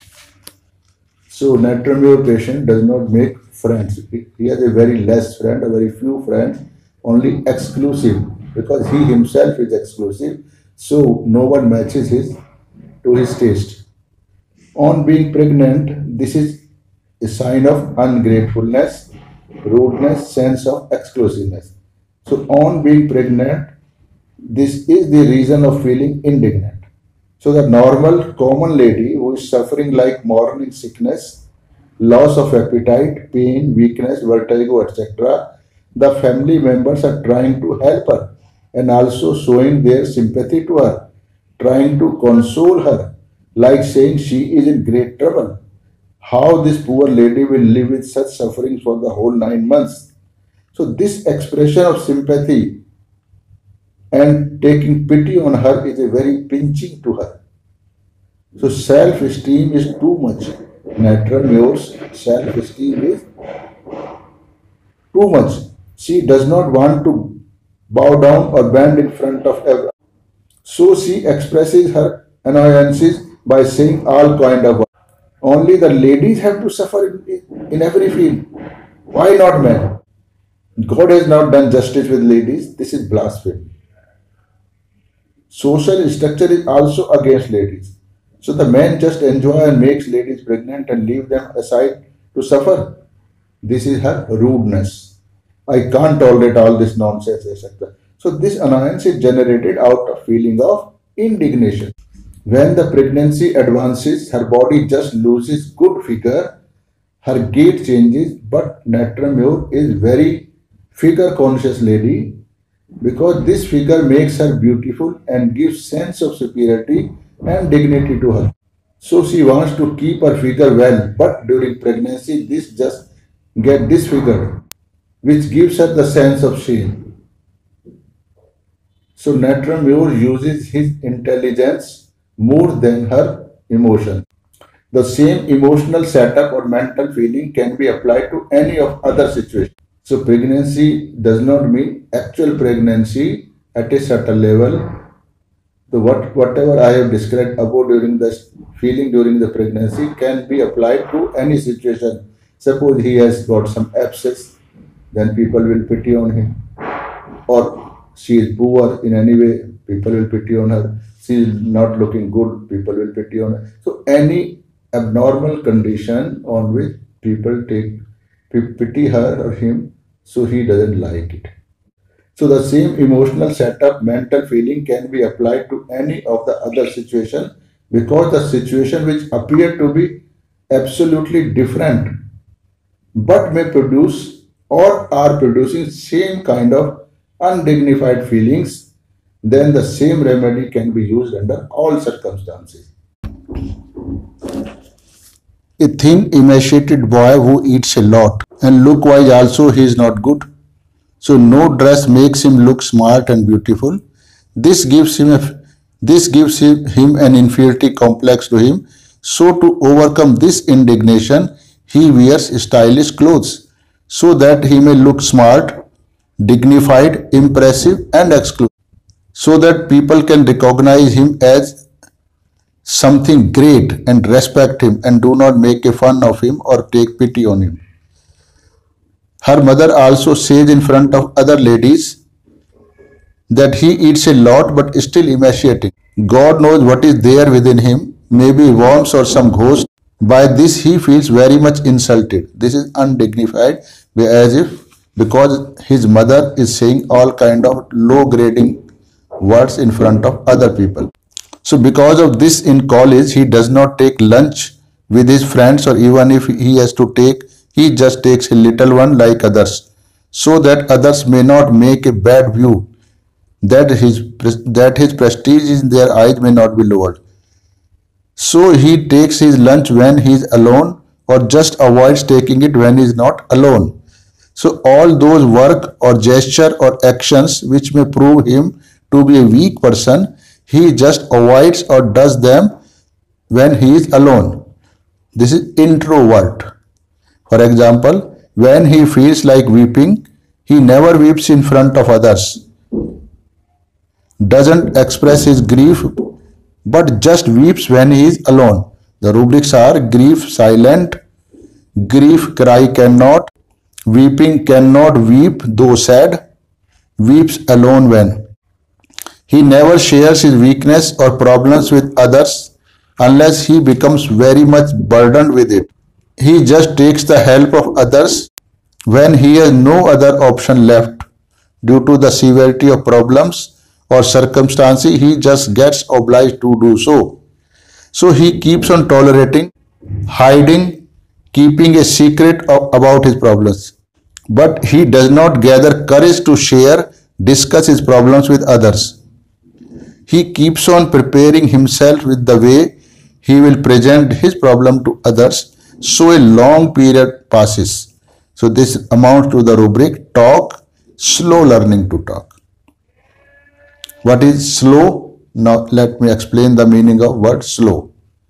So Natromure patient does not make friends. He has a very less friend, a very few friends, only exclusive, because he himself is exclusive. So no one matches his to his taste. On being pregnant, this is a sign of ungratefulness, rudeness, sense of exclusiveness. So on being pregnant, this is the reason of feeling indignant. So the normal common lady who is suffering like morning sickness, loss of appetite, pain, weakness, vertigo, etc., the family members are trying to help her and also showing their sympathy to her, trying to console her, like saying she is in great trouble. How this poor lady will live with such suffering for the whole 9 months. So this expression of sympathy and taking pity on her is a very pinching to her. So self-esteem is too much. Natural Muir's self-esteem is too much. She does not want to bow down or bend in front of everyone. So she expresses her annoyances by saying all kind of words. Only the ladies have to suffer in every field. Why not men? God has not done justice with ladies. This is blasphemy. Social structure is also against ladies. So the men just enjoy and makes ladies pregnant and leave them aside to suffer. This is her rudeness. I can't tolerate all this nonsense, etc. So this annoyance is generated out of feeling of indignation. When the pregnancy advances, her body just loses good figure, her gait changes, but Natromure is very figure conscious lady, because this figure makes her beautiful and gives sense of superiority and dignity to her. So she wants to keep her figure well, but during pregnancy this just get disfigured, which gives her the sense of shame. So Natromure uses his intelligence more than her emotion. The same emotional setup or mental feeling can be applied to any of other situations. So pregnancy does not mean actual pregnancy at a certain level. So whatever I have described above during the feeling during the pregnancy can be applied to any situation. Suppose he has got some abscess, then people will pity on him. Or she is poor in any way, people will pity on her. She is not looking good, people will pity on her. So any abnormal condition on which people take pity her or him, so he doesn't like it. So the same emotional setup, mental feeling can be applied to any of the other situation, because the situation which appear to be absolutely different but may produce or are producing same kind of undignified feelings, then the same remedy can be used under all circumstances. A thin, emaciated boy who eats a lot, and look-wise also he is not good. So no dress makes him look smart and beautiful. This gives him an inferiority complex to him. So to overcome this indignation, he wears stylish clothes. so that he may look smart, dignified, impressive, and exclusive, so that people can recognize him as something great and respect him and do not make a fun of him or take pity on him. Her mother also says in front of other ladies that he eats a lot but still emaciating. God knows what is there within him, maybe worms or some ghost. By this he feels very much insulted. This is undignified, as if because his mother is saying all kind of low grading words in front of other people. So because of this, in college he does not take lunch with his friends, or even if he has to take, he just takes a little one like others, so that others may not make a bad view, that his prestige in their eyes may not be lowered. So he takes his lunch when he is alone, or just avoids taking it when he is not alone. So all those work or gesture or actions which may prove him to be a weak person, he just avoids or does them when he is alone. This is introvert. For example, when he feels like weeping, he never weeps in front of others, doesn't express his grief, but just weeps when he is alone. The rubrics are: grief silent, grief cry cannot, weeping cannot weep though sad, weeps alone when. He never shares his weakness or problems with others unless he becomes very much burdened with it. He just takes the help of others when he has no other option left. Due to the severity of problems or circumstances, he just gets obliged to do so. So he keeps on tolerating, hiding, keeping a secret about his problems. But he does not gather courage to share, discuss his problems with others. He keeps on preparing himself with the way he will present his problem to others, so a long period passes. So this amounts to the rubric talk, slow learning to talk. What is slow? Now let me explain the meaning of word slow.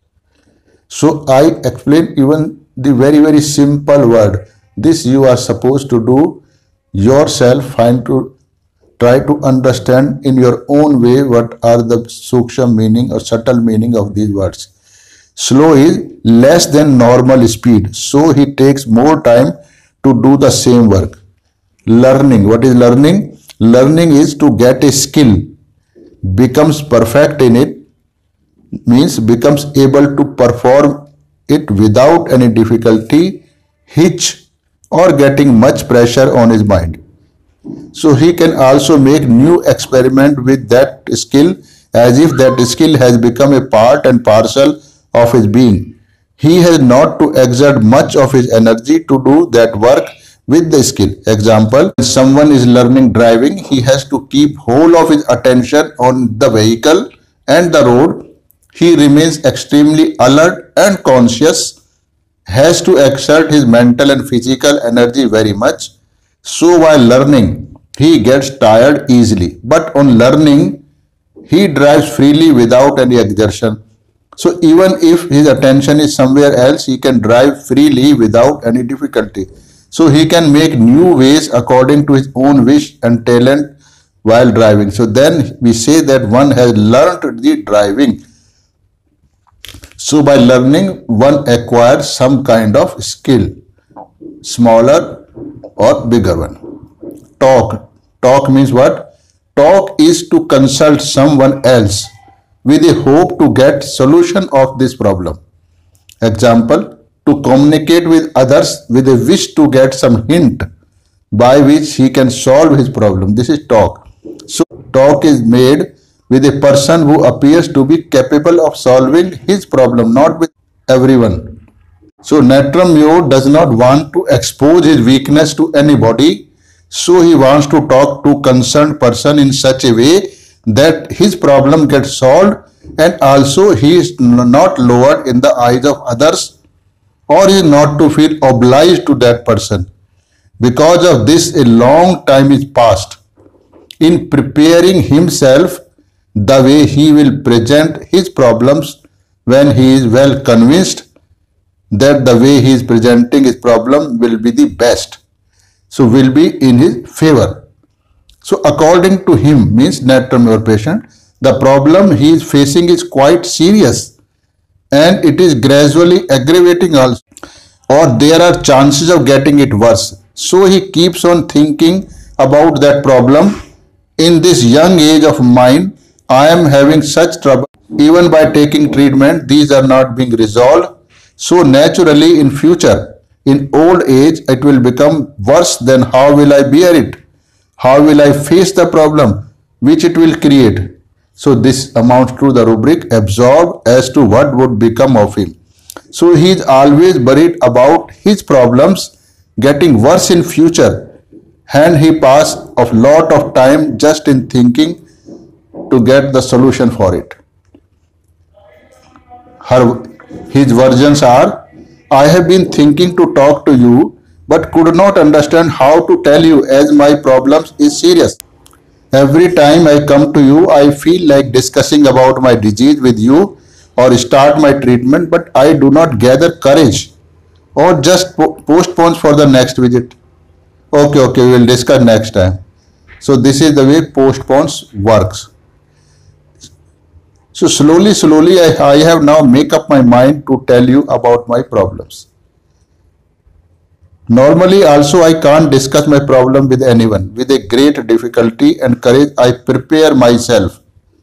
So I explain even the very simple word. This you are supposed to do yourself, try to understand in your own way what are the suksham meaning or subtle meaning of these words. Slow is less than normal speed, so he takes more time to do the same work. Learning. What is learning? Learning is to get a skill, becomes perfect in it, means becomes able to perform it without any difficulty, hitch, or getting much pressure on his mind. So he can also make new experiment with that skill as if that skill has become a part and parcel of his being. He has not to exert much of his energy to do that work with the skill. Example, when someone is learning driving, he has to keep whole of his attention on the vehicle and the road. He remains extremely alert and conscious, has to exert his mental and physical energy very much. So while learning, he gets tired easily. But on learning, he drives freely without any exertion. So even if his attention is somewhere else, he can drive freely without any difficulty. So he can make new ways according to his own wish and talent while driving. So then we say that one has learned the driving. So by learning, one acquires some kind of skill, smaller or bigger one. Talk. Talk means what? Talk is to consult someone else with a hope to get solution of this problem. Example, to communicate with others with a wish to get some hint by which he can solve his problem. This is talk. So talk is made with a person who appears to be capable of solving his problem, not with everyone. So Natram Yo does not want to expose his weakness to anybody, so he wants to talk to concerned person in such a way that his problem gets solved and also he is not lowered in the eyes of others, or is not to feel obliged to that person. Because of this, a long time is passed in preparing himself the way he will present his problems when he is well convinced that the way he is presenting his problem will be the best. so will be in his favor. So according to him, means Natrum, your patient, the problem he is facing is quite serious and it is gradually aggravating also, or there are chances of getting it worse. So he keeps on thinking about that problem. In this young age of mine, I am having such trouble. Even by taking treatment, these are not being resolved. So naturally in future, in old age, it will become worse. Then how will I bear it? How will I face the problem which it will create? So this amounts to the rubric absorb as to what would become of him. So he is always worried about his problems getting worse in future, and he passes a lot of time just in thinking to get the solution for it. His versions are, I have been thinking to talk to you but could not understand how to tell you as my problems is serious. Every time I come to you, I feel like discussing about my disease with you or start my treatment, but I do not gather courage or just postpone for the next visit. Okay, we will discuss next time. So this is the way postpones works. So slowly, I have now make up my mind to tell you about my problems. Normally also I can't discuss my problem with anyone. With a great difficulty and courage, I prepare myself.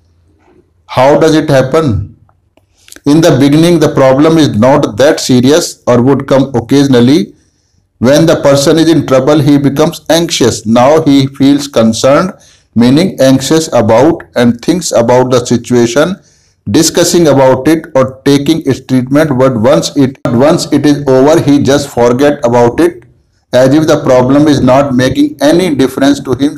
How does it happen? In the beginning, the problem is not that serious or would come occasionally. When the person is in trouble, he becomes anxious. Now he feels concerned, meaning anxious about and thinks about the situation, discussing about it or taking its treatment. But once it is over, he just forget about it as if the problem is not making any difference to him.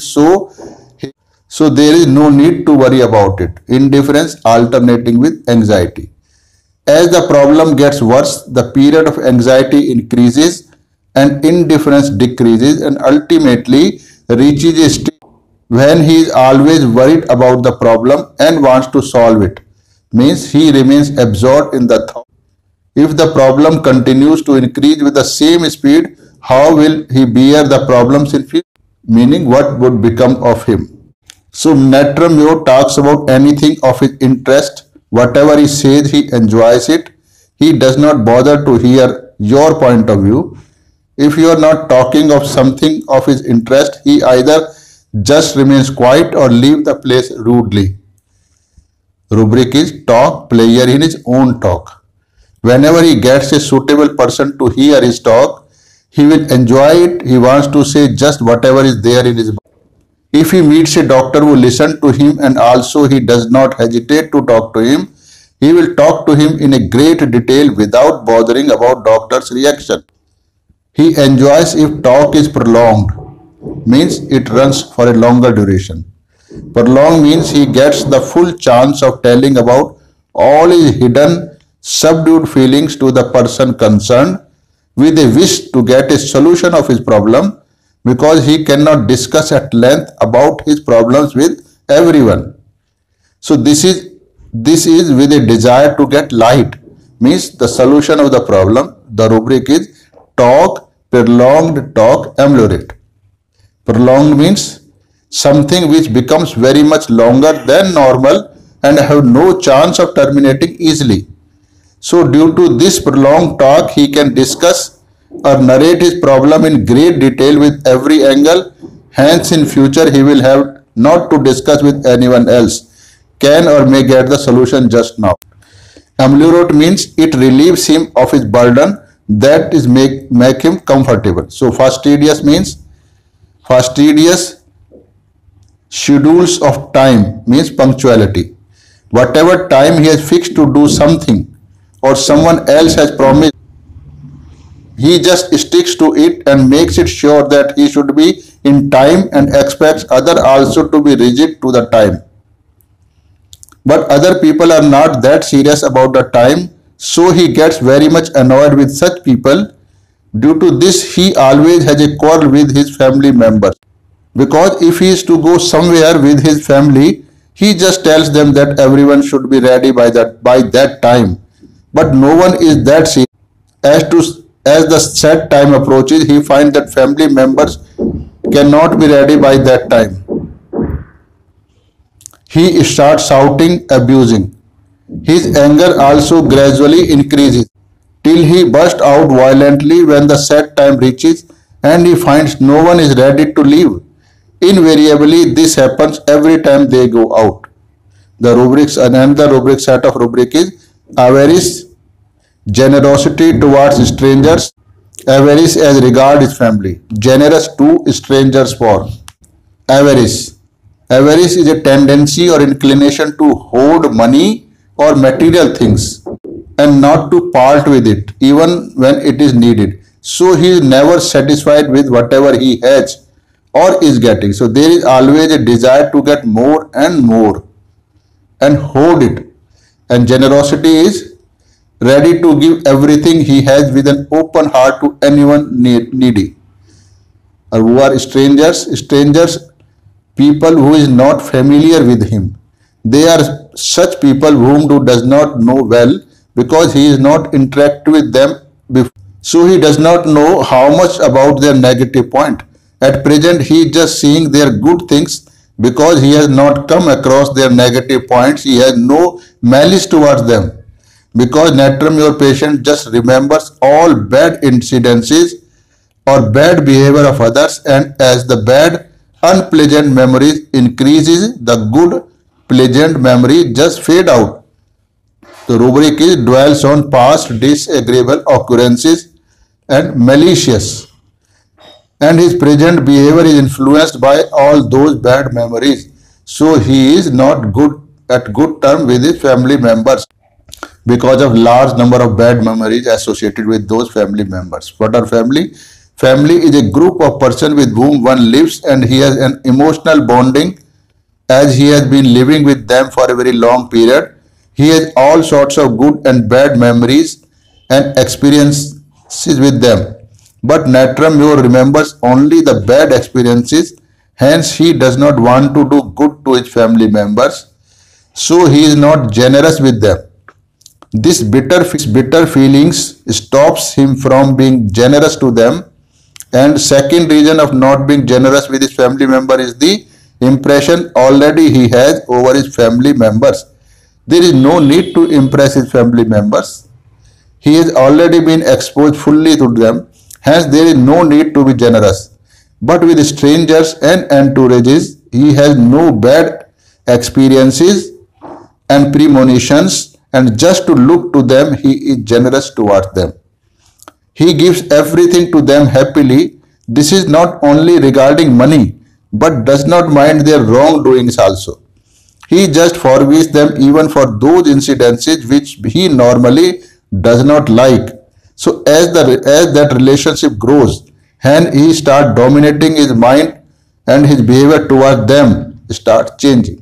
So there is no need to worry about it. Indifference alternating with anxiety. As the problem gets worse, the period of anxiety increases and indifference decreases and ultimately reaches a state when he is always worried about the problem and wants to solve it. Means he remains absorbed in the thought. If the problem continues to increase with the same speed, how will he bear the problems in future? Meaning what would become of him? So Natrum talks about anything of his interest. Whatever he says, he enjoys it. He does not bother to hear your point of view. If you are not talking of something of his interest, he either just remains quiet or leave the place rudely. Rubric is talk player in his own talk. Whenever he gets a suitable person to hear his talk, he will enjoy it. He wants to say just whatever is there in his mind. If he meets a doctor who listens to him and also he does not hesitate to talk to him, he will talk to him in a great detail without bothering about doctor's reaction. He enjoys if talk is prolonged, means it runs for a longer duration. Prolonged means he gets the full chance of telling about all his hidden, subdued feelings to the person concerned with a wish to get a solution of his problem, because he cannot discuss at length about his problems with everyone. So this is with a desire to get light, means the solution of the problem. The rubric is talk, prolonged talk, ameliorate. Prolonged means something which becomes very much longer than normal and have no chance of terminating easily. So due to this prolonged talk, he can discuss or narrate his problem in great detail with every angle. Hence in future he will have not to discuss with anyone else, can or may get the solution just now. Ameliorate means it relieves him of his burden, that is make him comfortable. So fastidious means fastidious schedules of time, means punctuality. Whatever time he has fixed to do something or someone else has promised, he just sticks to it and makes it sure that he should be in time and expects others also to be rigid to the time. But other people are not that serious about the time, so he gets very much annoyed with such people. Due to this, he always has a quarrel with his family members. Because if he is to go somewhere with his family, he just tells them that everyone should be ready by that time. But no one is that serious as to as the set time approaches, he finds that family members cannot be ready by that time. He starts shouting, abusing. His anger also gradually increases till he bursts out violently when the set time reaches and he finds no one is ready to leave. Invariably, this happens every time they go out. The rubrics, another rubric set of rubric is avarice, generosity towards strangers, avarice as regard his family, generous to strangers for. Avarice. Avarice is a tendency or inclination to hoard money or material things and not to part with it even when it is needed. So he is never satisfied with whatever he has or is getting. So there is always a desire to get more and hoard it. And generosity is ready to give everything he has with an open heart to anyone needy. Or who are strangers, people who is not familiar with him. They are such people whom he does not know well because he is not interacted with them before. So he does not know how much about their negative point. At present he is just seeing their good things because he has not come across their negative points. He has no malice towards them. Because Natrum, your patient just remembers all bad incidences or bad behavior of others, and as the bad unpleasant memories increases, the good pleasant memory just fade out. The rubric is dwells on past disagreeable occurrences and malicious, and his present behavior is influenced by all those bad memories. So he is not good term with his family members because of large number of bad memories associated with those family members. What are family? Family is a group of persons with whom one lives and he has an emotional bonding as he has been living with them for a very long period. He has all sorts of good and bad memories and experiences with them. But Natrum Mure remembers only the bad experiences, hence he does not want to do good to his family members, so he is not generous with them. This bitter feelings stops him from being generous to them. And second reason of not being generous with his family member is the impression already he has over his family members. There is no need to impress his family members. He has already been exposed fully to them. Hence there is no need to be generous. But with strangers and entourages, he has no bad experiences and premonitions, and just to look to them, he is generous towards them. He gives everything to them happily. This is not only regarding money, but does not mind their wrongdoings also. He just forgives them even for those incidences which he normally does not like. So as that relationship grows, and he starts dominating his mind and his behavior towards them starts changing.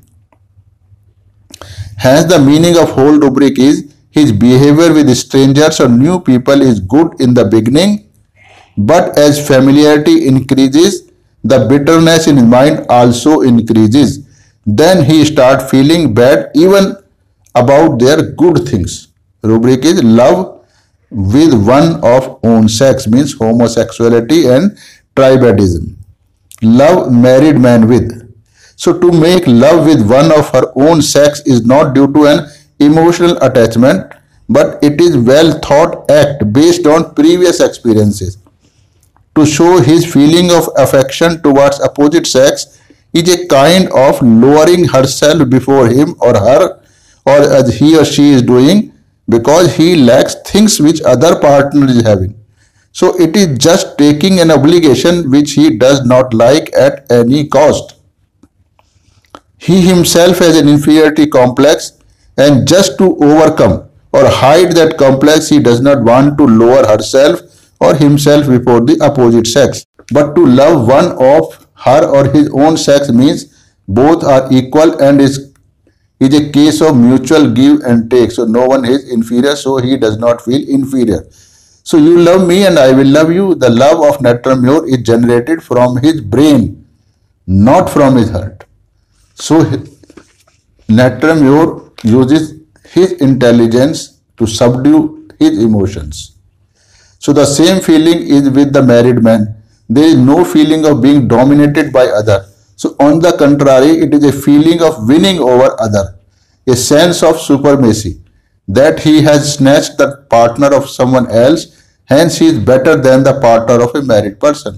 Hence the meaning of whole rubric is his behavior with strangers or new people is good in the beginning, but as familiarity increases, the bitterness in his mind also increases. Then he starts feeling bad even about their good things. Rubric is love with one of own sex, means homosexuality and tribadism. Love married man with. So to make love with one of her own sex is not due to an emotional attachment, but it is well thought act based on previous experiences. To show his feeling of affection towards opposite sex is a kind of lowering herself before him or her, or as he or she is doing, because he lacks things which other partner is having. So it is just taking an obligation which he does not like at any cost. He himself has an inferiority complex, and just to overcome or hide that complex, he does not want to lower herself or himself before the opposite sex. But to love one of her or his own sex means both are equal and is a case of mutual give and take. So no one is inferior, so he does not feel inferior. So you love me and I will love you. The love of Natrum Mure is generated from his brain, not from his heart. So Natrum Mure uses his intelligence to subdue his emotions. So the same feeling is with the married man. There is no feeling of being dominated by other. So on the contrary, it is a feeling of winning over other, a sense of supremacy, that he has snatched the partner of someone else, hence he is better than the partner of a married person.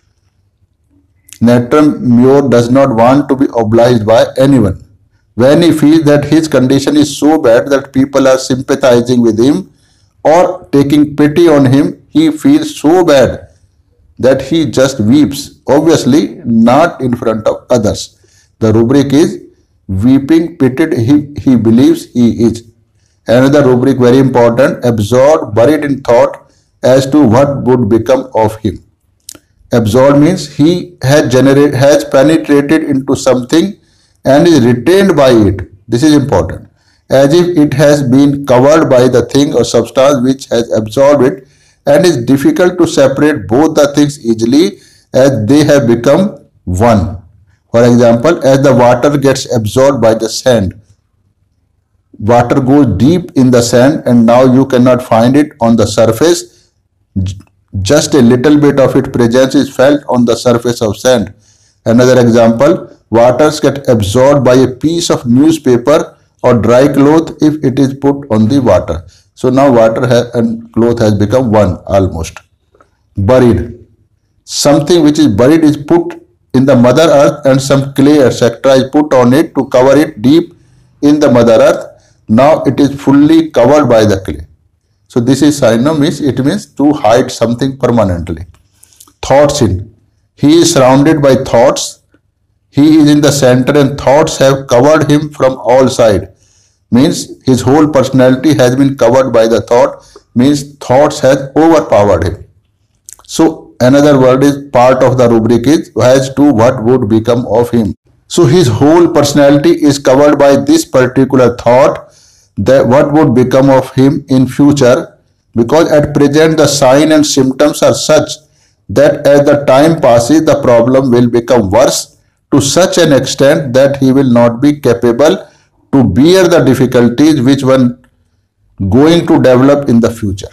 Natram Muir does not want to be obliged by anyone. When he feels that his condition is so bad that people are sympathizing with him or taking pity on him, he feels so bad that he just weeps. Obviously, not in front of others. The rubric is weeping pitied he believes he is. Another rubric, very important, absorbed, buried in thought as to what would become of him. Absorbed means he has penetrated into something and is retained by it. This is important. As if it has been covered by the thing or substance which has absorbed it, and is difficult to separate both the things easily as they have become one. For example, as the water gets absorbed by the sand, water goes deep in the sand and now you cannot find it on the surface. Just a little bit of its presence is felt on the surface of sand. Another example, waters get absorbed by a piece of newspaper or dry cloth if it is put on the water. So now water and cloth has become one almost. Buried. Something which is buried is put in the mother earth and some clay etc. is put on it to cover it deep in the mother earth. Now it is fully covered by the clay. So this is synonym, it means to hide something permanently. Thoughts in. He is surrounded by thoughts. He is in the center and thoughts have covered him from all sides. Means his whole personality has been covered by the thought. Means thoughts has overpowered him. So another word is part of the rubric is as to what would become of him. So his whole personality is covered by this particular thought, that what would become of him in future, because at present the sign and symptoms are such that as the time passes the problem will become worse to such an extent that he will not be capable to bear the difficulties which one going to develop in the future.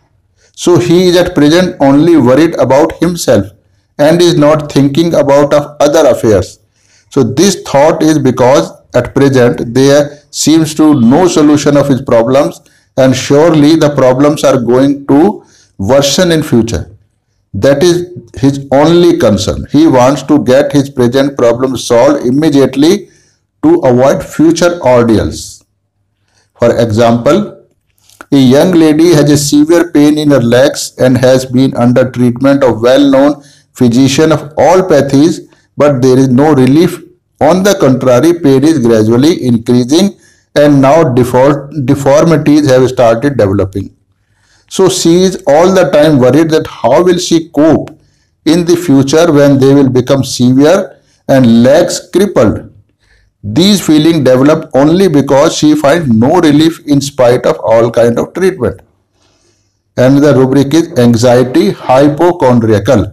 So he is at present only worried about himself and is not thinking about of other affairs. So this thought is because at present there seems to no solution of his problems and surely the problems are going to worsen in future. That is his only concern. He wants to get his present problems solved immediately to avoid future ordeals. For example, a young lady has a severe pain in her legs and has been under treatment of well-known physician of all pathies, but there is no relief. On the contrary, pain is gradually increasing and now deformities have started developing. So she is all the time worried that how will she cope in the future when they will become severe and legs crippled. These feelings develop only because she finds no relief in spite of all kind of treatment. And the rubric is anxiety hypochondriacal.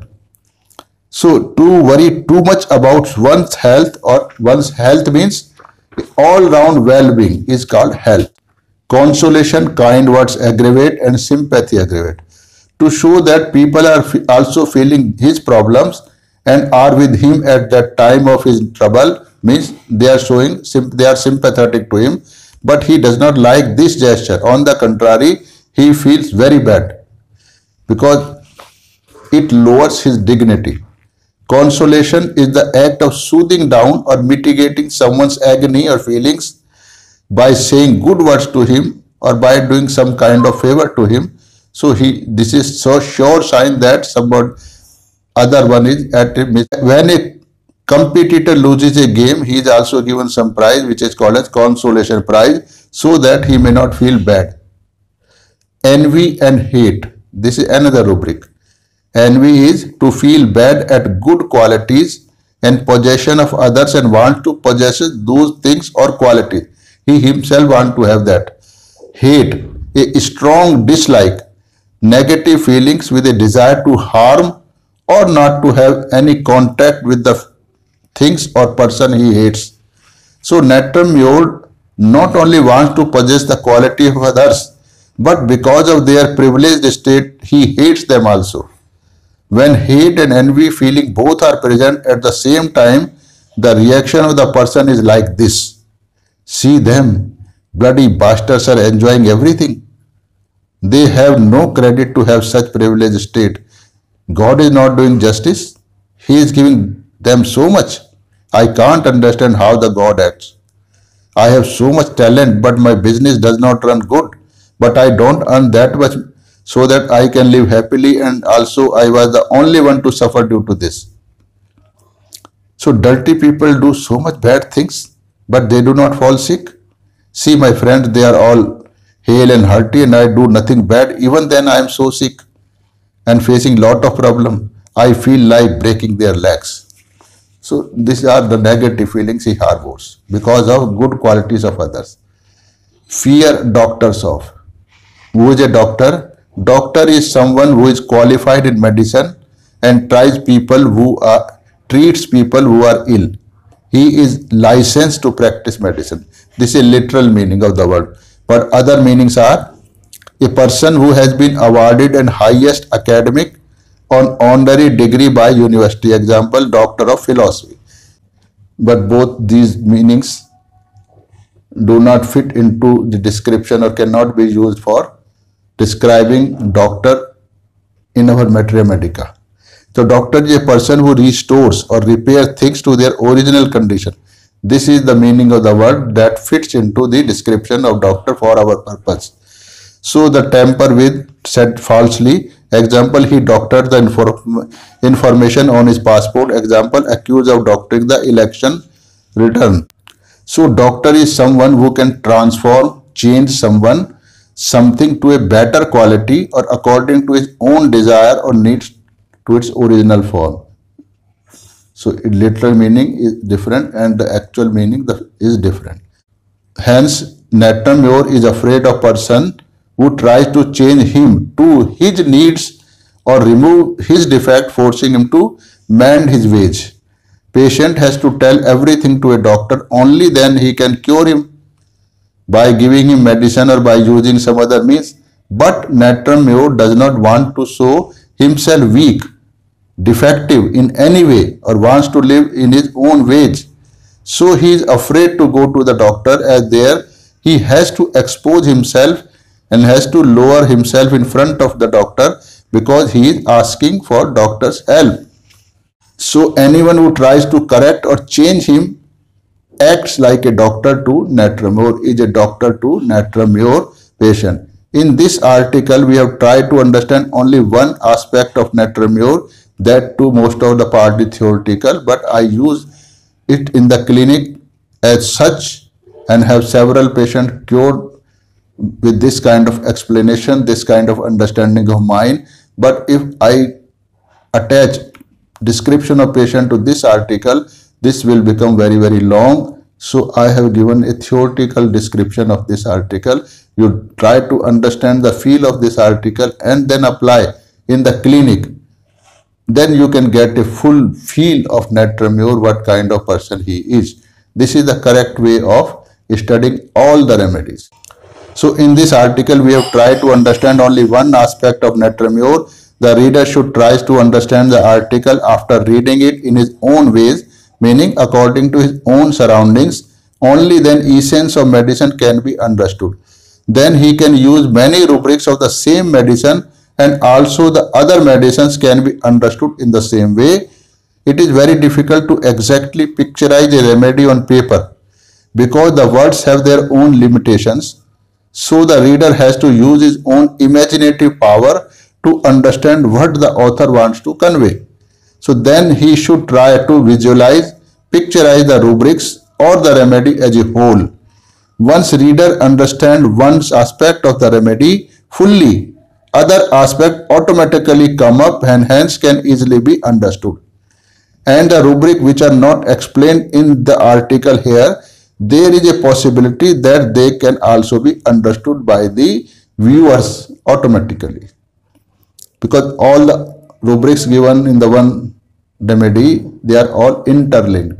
So to worry too much about one's health, or one's health means all-round well-being is called health. Consolation, kind words aggravate and sympathy aggravate. To show that people are also feeling his problems and are with him at that time of his trouble means they are sympathetic to him, but he does not like this gesture. On the contrary, he feels very bad because it lowers his dignity. Consolation is the act of soothing down or mitigating someone's agony or feelings by saying good words to him or by doing some kind of favor to him. So this is so sure sign that someone other one is at a miss. When a competitor loses a game, he is also given some prize which is called as consolation prize so that he may not feel bad. Envy and hate. This is another rubric. Envy is to feel bad at good qualities and possession of others and want to possess those things or qualities. He himself wants to have that. Hate, a strong dislike, negative feelings with a desire to harm or not to have any contact with the things or person he hates. So Natram Muir not only wants to possess the quality of others, But because of their privileged state, he hates them also. When hate and envy feeling both are present at the same time, the reaction of the person is like this. See them, bloody bastards are enjoying everything. They have no credit to have such privileged state. God is not doing justice. He is giving them so much. I can't understand how the God acts. I have so much talent, but my business does not run good. But I don't earn that much so that I can live happily, and also I was the only one to suffer due to this. So dirty people do so much bad things, but they do not fall sick. See my friends, they are all hale and hearty, and I do nothing bad. Even then I am so sick and facing lot of problem. I feel like breaking their legs. So these are the negative feelings he harbors because of good qualities of others. Fear doctors of. Who is a doctor? Doctor is someone who is qualified in medicine and treats people who are ill. He is licensed to practice medicine. This is literal meaning of the word. But other meanings are a person who has been awarded an highest academic or honorary degree by university. Example, Doctor of Philosophy. But both these meanings do not fit into the description or cannot be used for describing doctor in our materia medica. So doctor is a person who restores or repairs things to their original condition. This is the meaning of the word that fits into the description of doctor for our purpose. So the tamper with said falsely. Example, he doctored the information on his passport. Example, accused of doctoring the election return. So doctor is someone who can transform, change something to a better quality or according to his own desire or needs to its original form. So literal meaning is different and the actual meaning is different. Hence, Nathan Muir is afraid of person who tries to change him to his needs or remove his defect, forcing him to mend his ways. Patient has to tell everything to a doctor, only then he can cure him by giving him medicine or by using some other means. But Nathan Muir does not want to show himself weak, defective in any way, or wants to live in his own ways. So he is afraid to go to the doctor, as there he has to expose himself and has to lower himself in front of the doctor because he is asking for doctor's help. So anyone who tries to correct or change him acts like a doctor to Nathan Muir, is a doctor to Nathan Muir patient. In this article, we have tried to understand only one aspect of Nathan Muir, that too most of the part is theoretical, but I use it in the clinic as such and have several patients cured with this kind of explanation, this kind of understanding of mine. But if I attach description of patient to this article, this will become very, very long. So I have given a theoretical description of this article. You try to understand the feel of this article and then apply in the clinic. Then you can get a full feel of Nathan Muir, what kind of person he is. This is the correct way of studying all the remedies. So in this article, we have tried to understand only one aspect of Nathan Muir. The reader should try to understand the article after reading it in his own ways, meaning according to his own surroundings. Only then essence of medicine can be understood. Then he can use many rubrics of the same medicine, and also the other medicines can be understood in the same way. It is very difficult to exactly picturize a remedy on paper because the words have their own limitations. So the reader has to use his own imaginative power to understand what the author wants to convey. So then he should try to visualize, picturize the rubrics or the remedy as a whole. Once reader understands one aspect of the remedy fully, other aspects automatically come up and hence can easily be understood. And the rubric which are not explained in the article here, there is a possibility that they can also be understood by the viewers automatically, because all the rubrics given in the one remedy, they are all interlinked.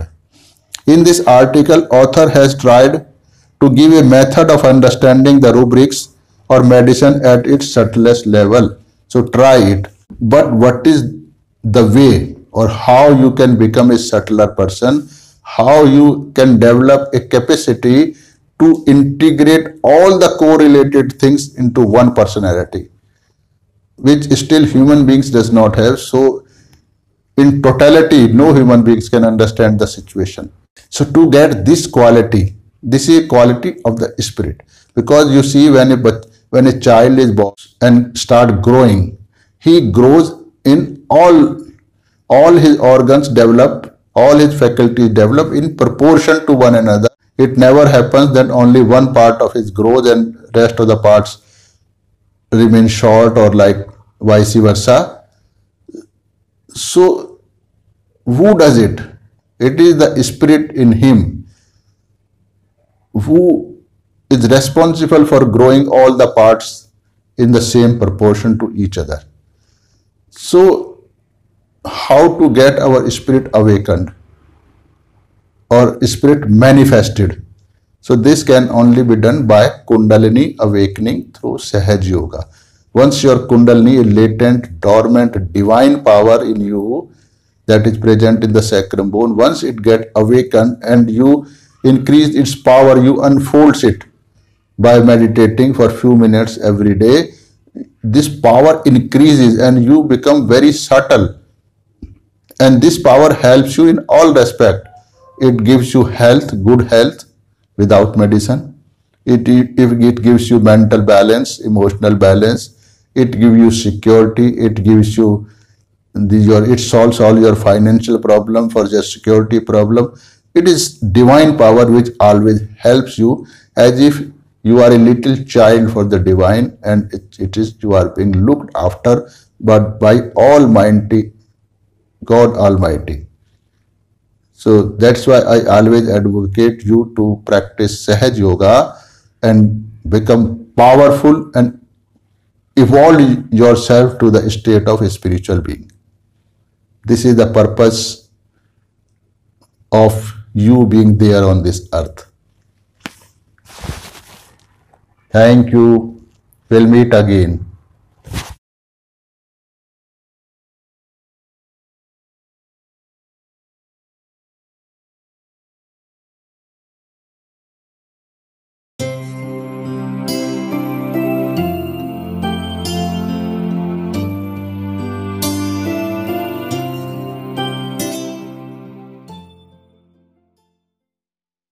In this article, author has tried to give a method of understanding the rubrics or medicine at its subtlest level. So try it. But what is the way or how you can become a subtler person? How you can develop a capacity to integrate all the correlated things into one personality, which still human beings does not have. So in totality, no human beings can understand the situation. So to get this quality, this is a quality of the spirit. Because you see, when a child is born and start growing, he grows in all his organs develop, all his faculties develop in proportion to one another. It never happens that only one part of his grows and rest of the parts remain short, or like vice versa. So who does it? It is the spirit in him who is responsible for growing all the parts in the same proportion to each other. So how to get our spirit awakened or spirit manifested? So this can only be done by Kundalini awakening through Sahaj Yoga. Once your Kundalini, latent, dormant, divine power in you that is present in the sacrum bone, once it get awakened and you increase its power, you unfolds it by meditating for few minutes every day. This power increases and you become very subtle. And this power helps you in all respect. It gives you health, good health without medicine. It gives you mental balance, emotional balance. It gives you security. It gives you it solves all your financial problem for your security problem. It is divine power which always helps you, as if you are a little child for the divine, and it is you are being looked after but by Almighty God Almighty. So that's why I always advocate you to practice Sahaj Yoga and become powerful and evolve yourself to the state of a spiritual being. This is the purpose of you being there on this earth. Thank you. We'll meet again.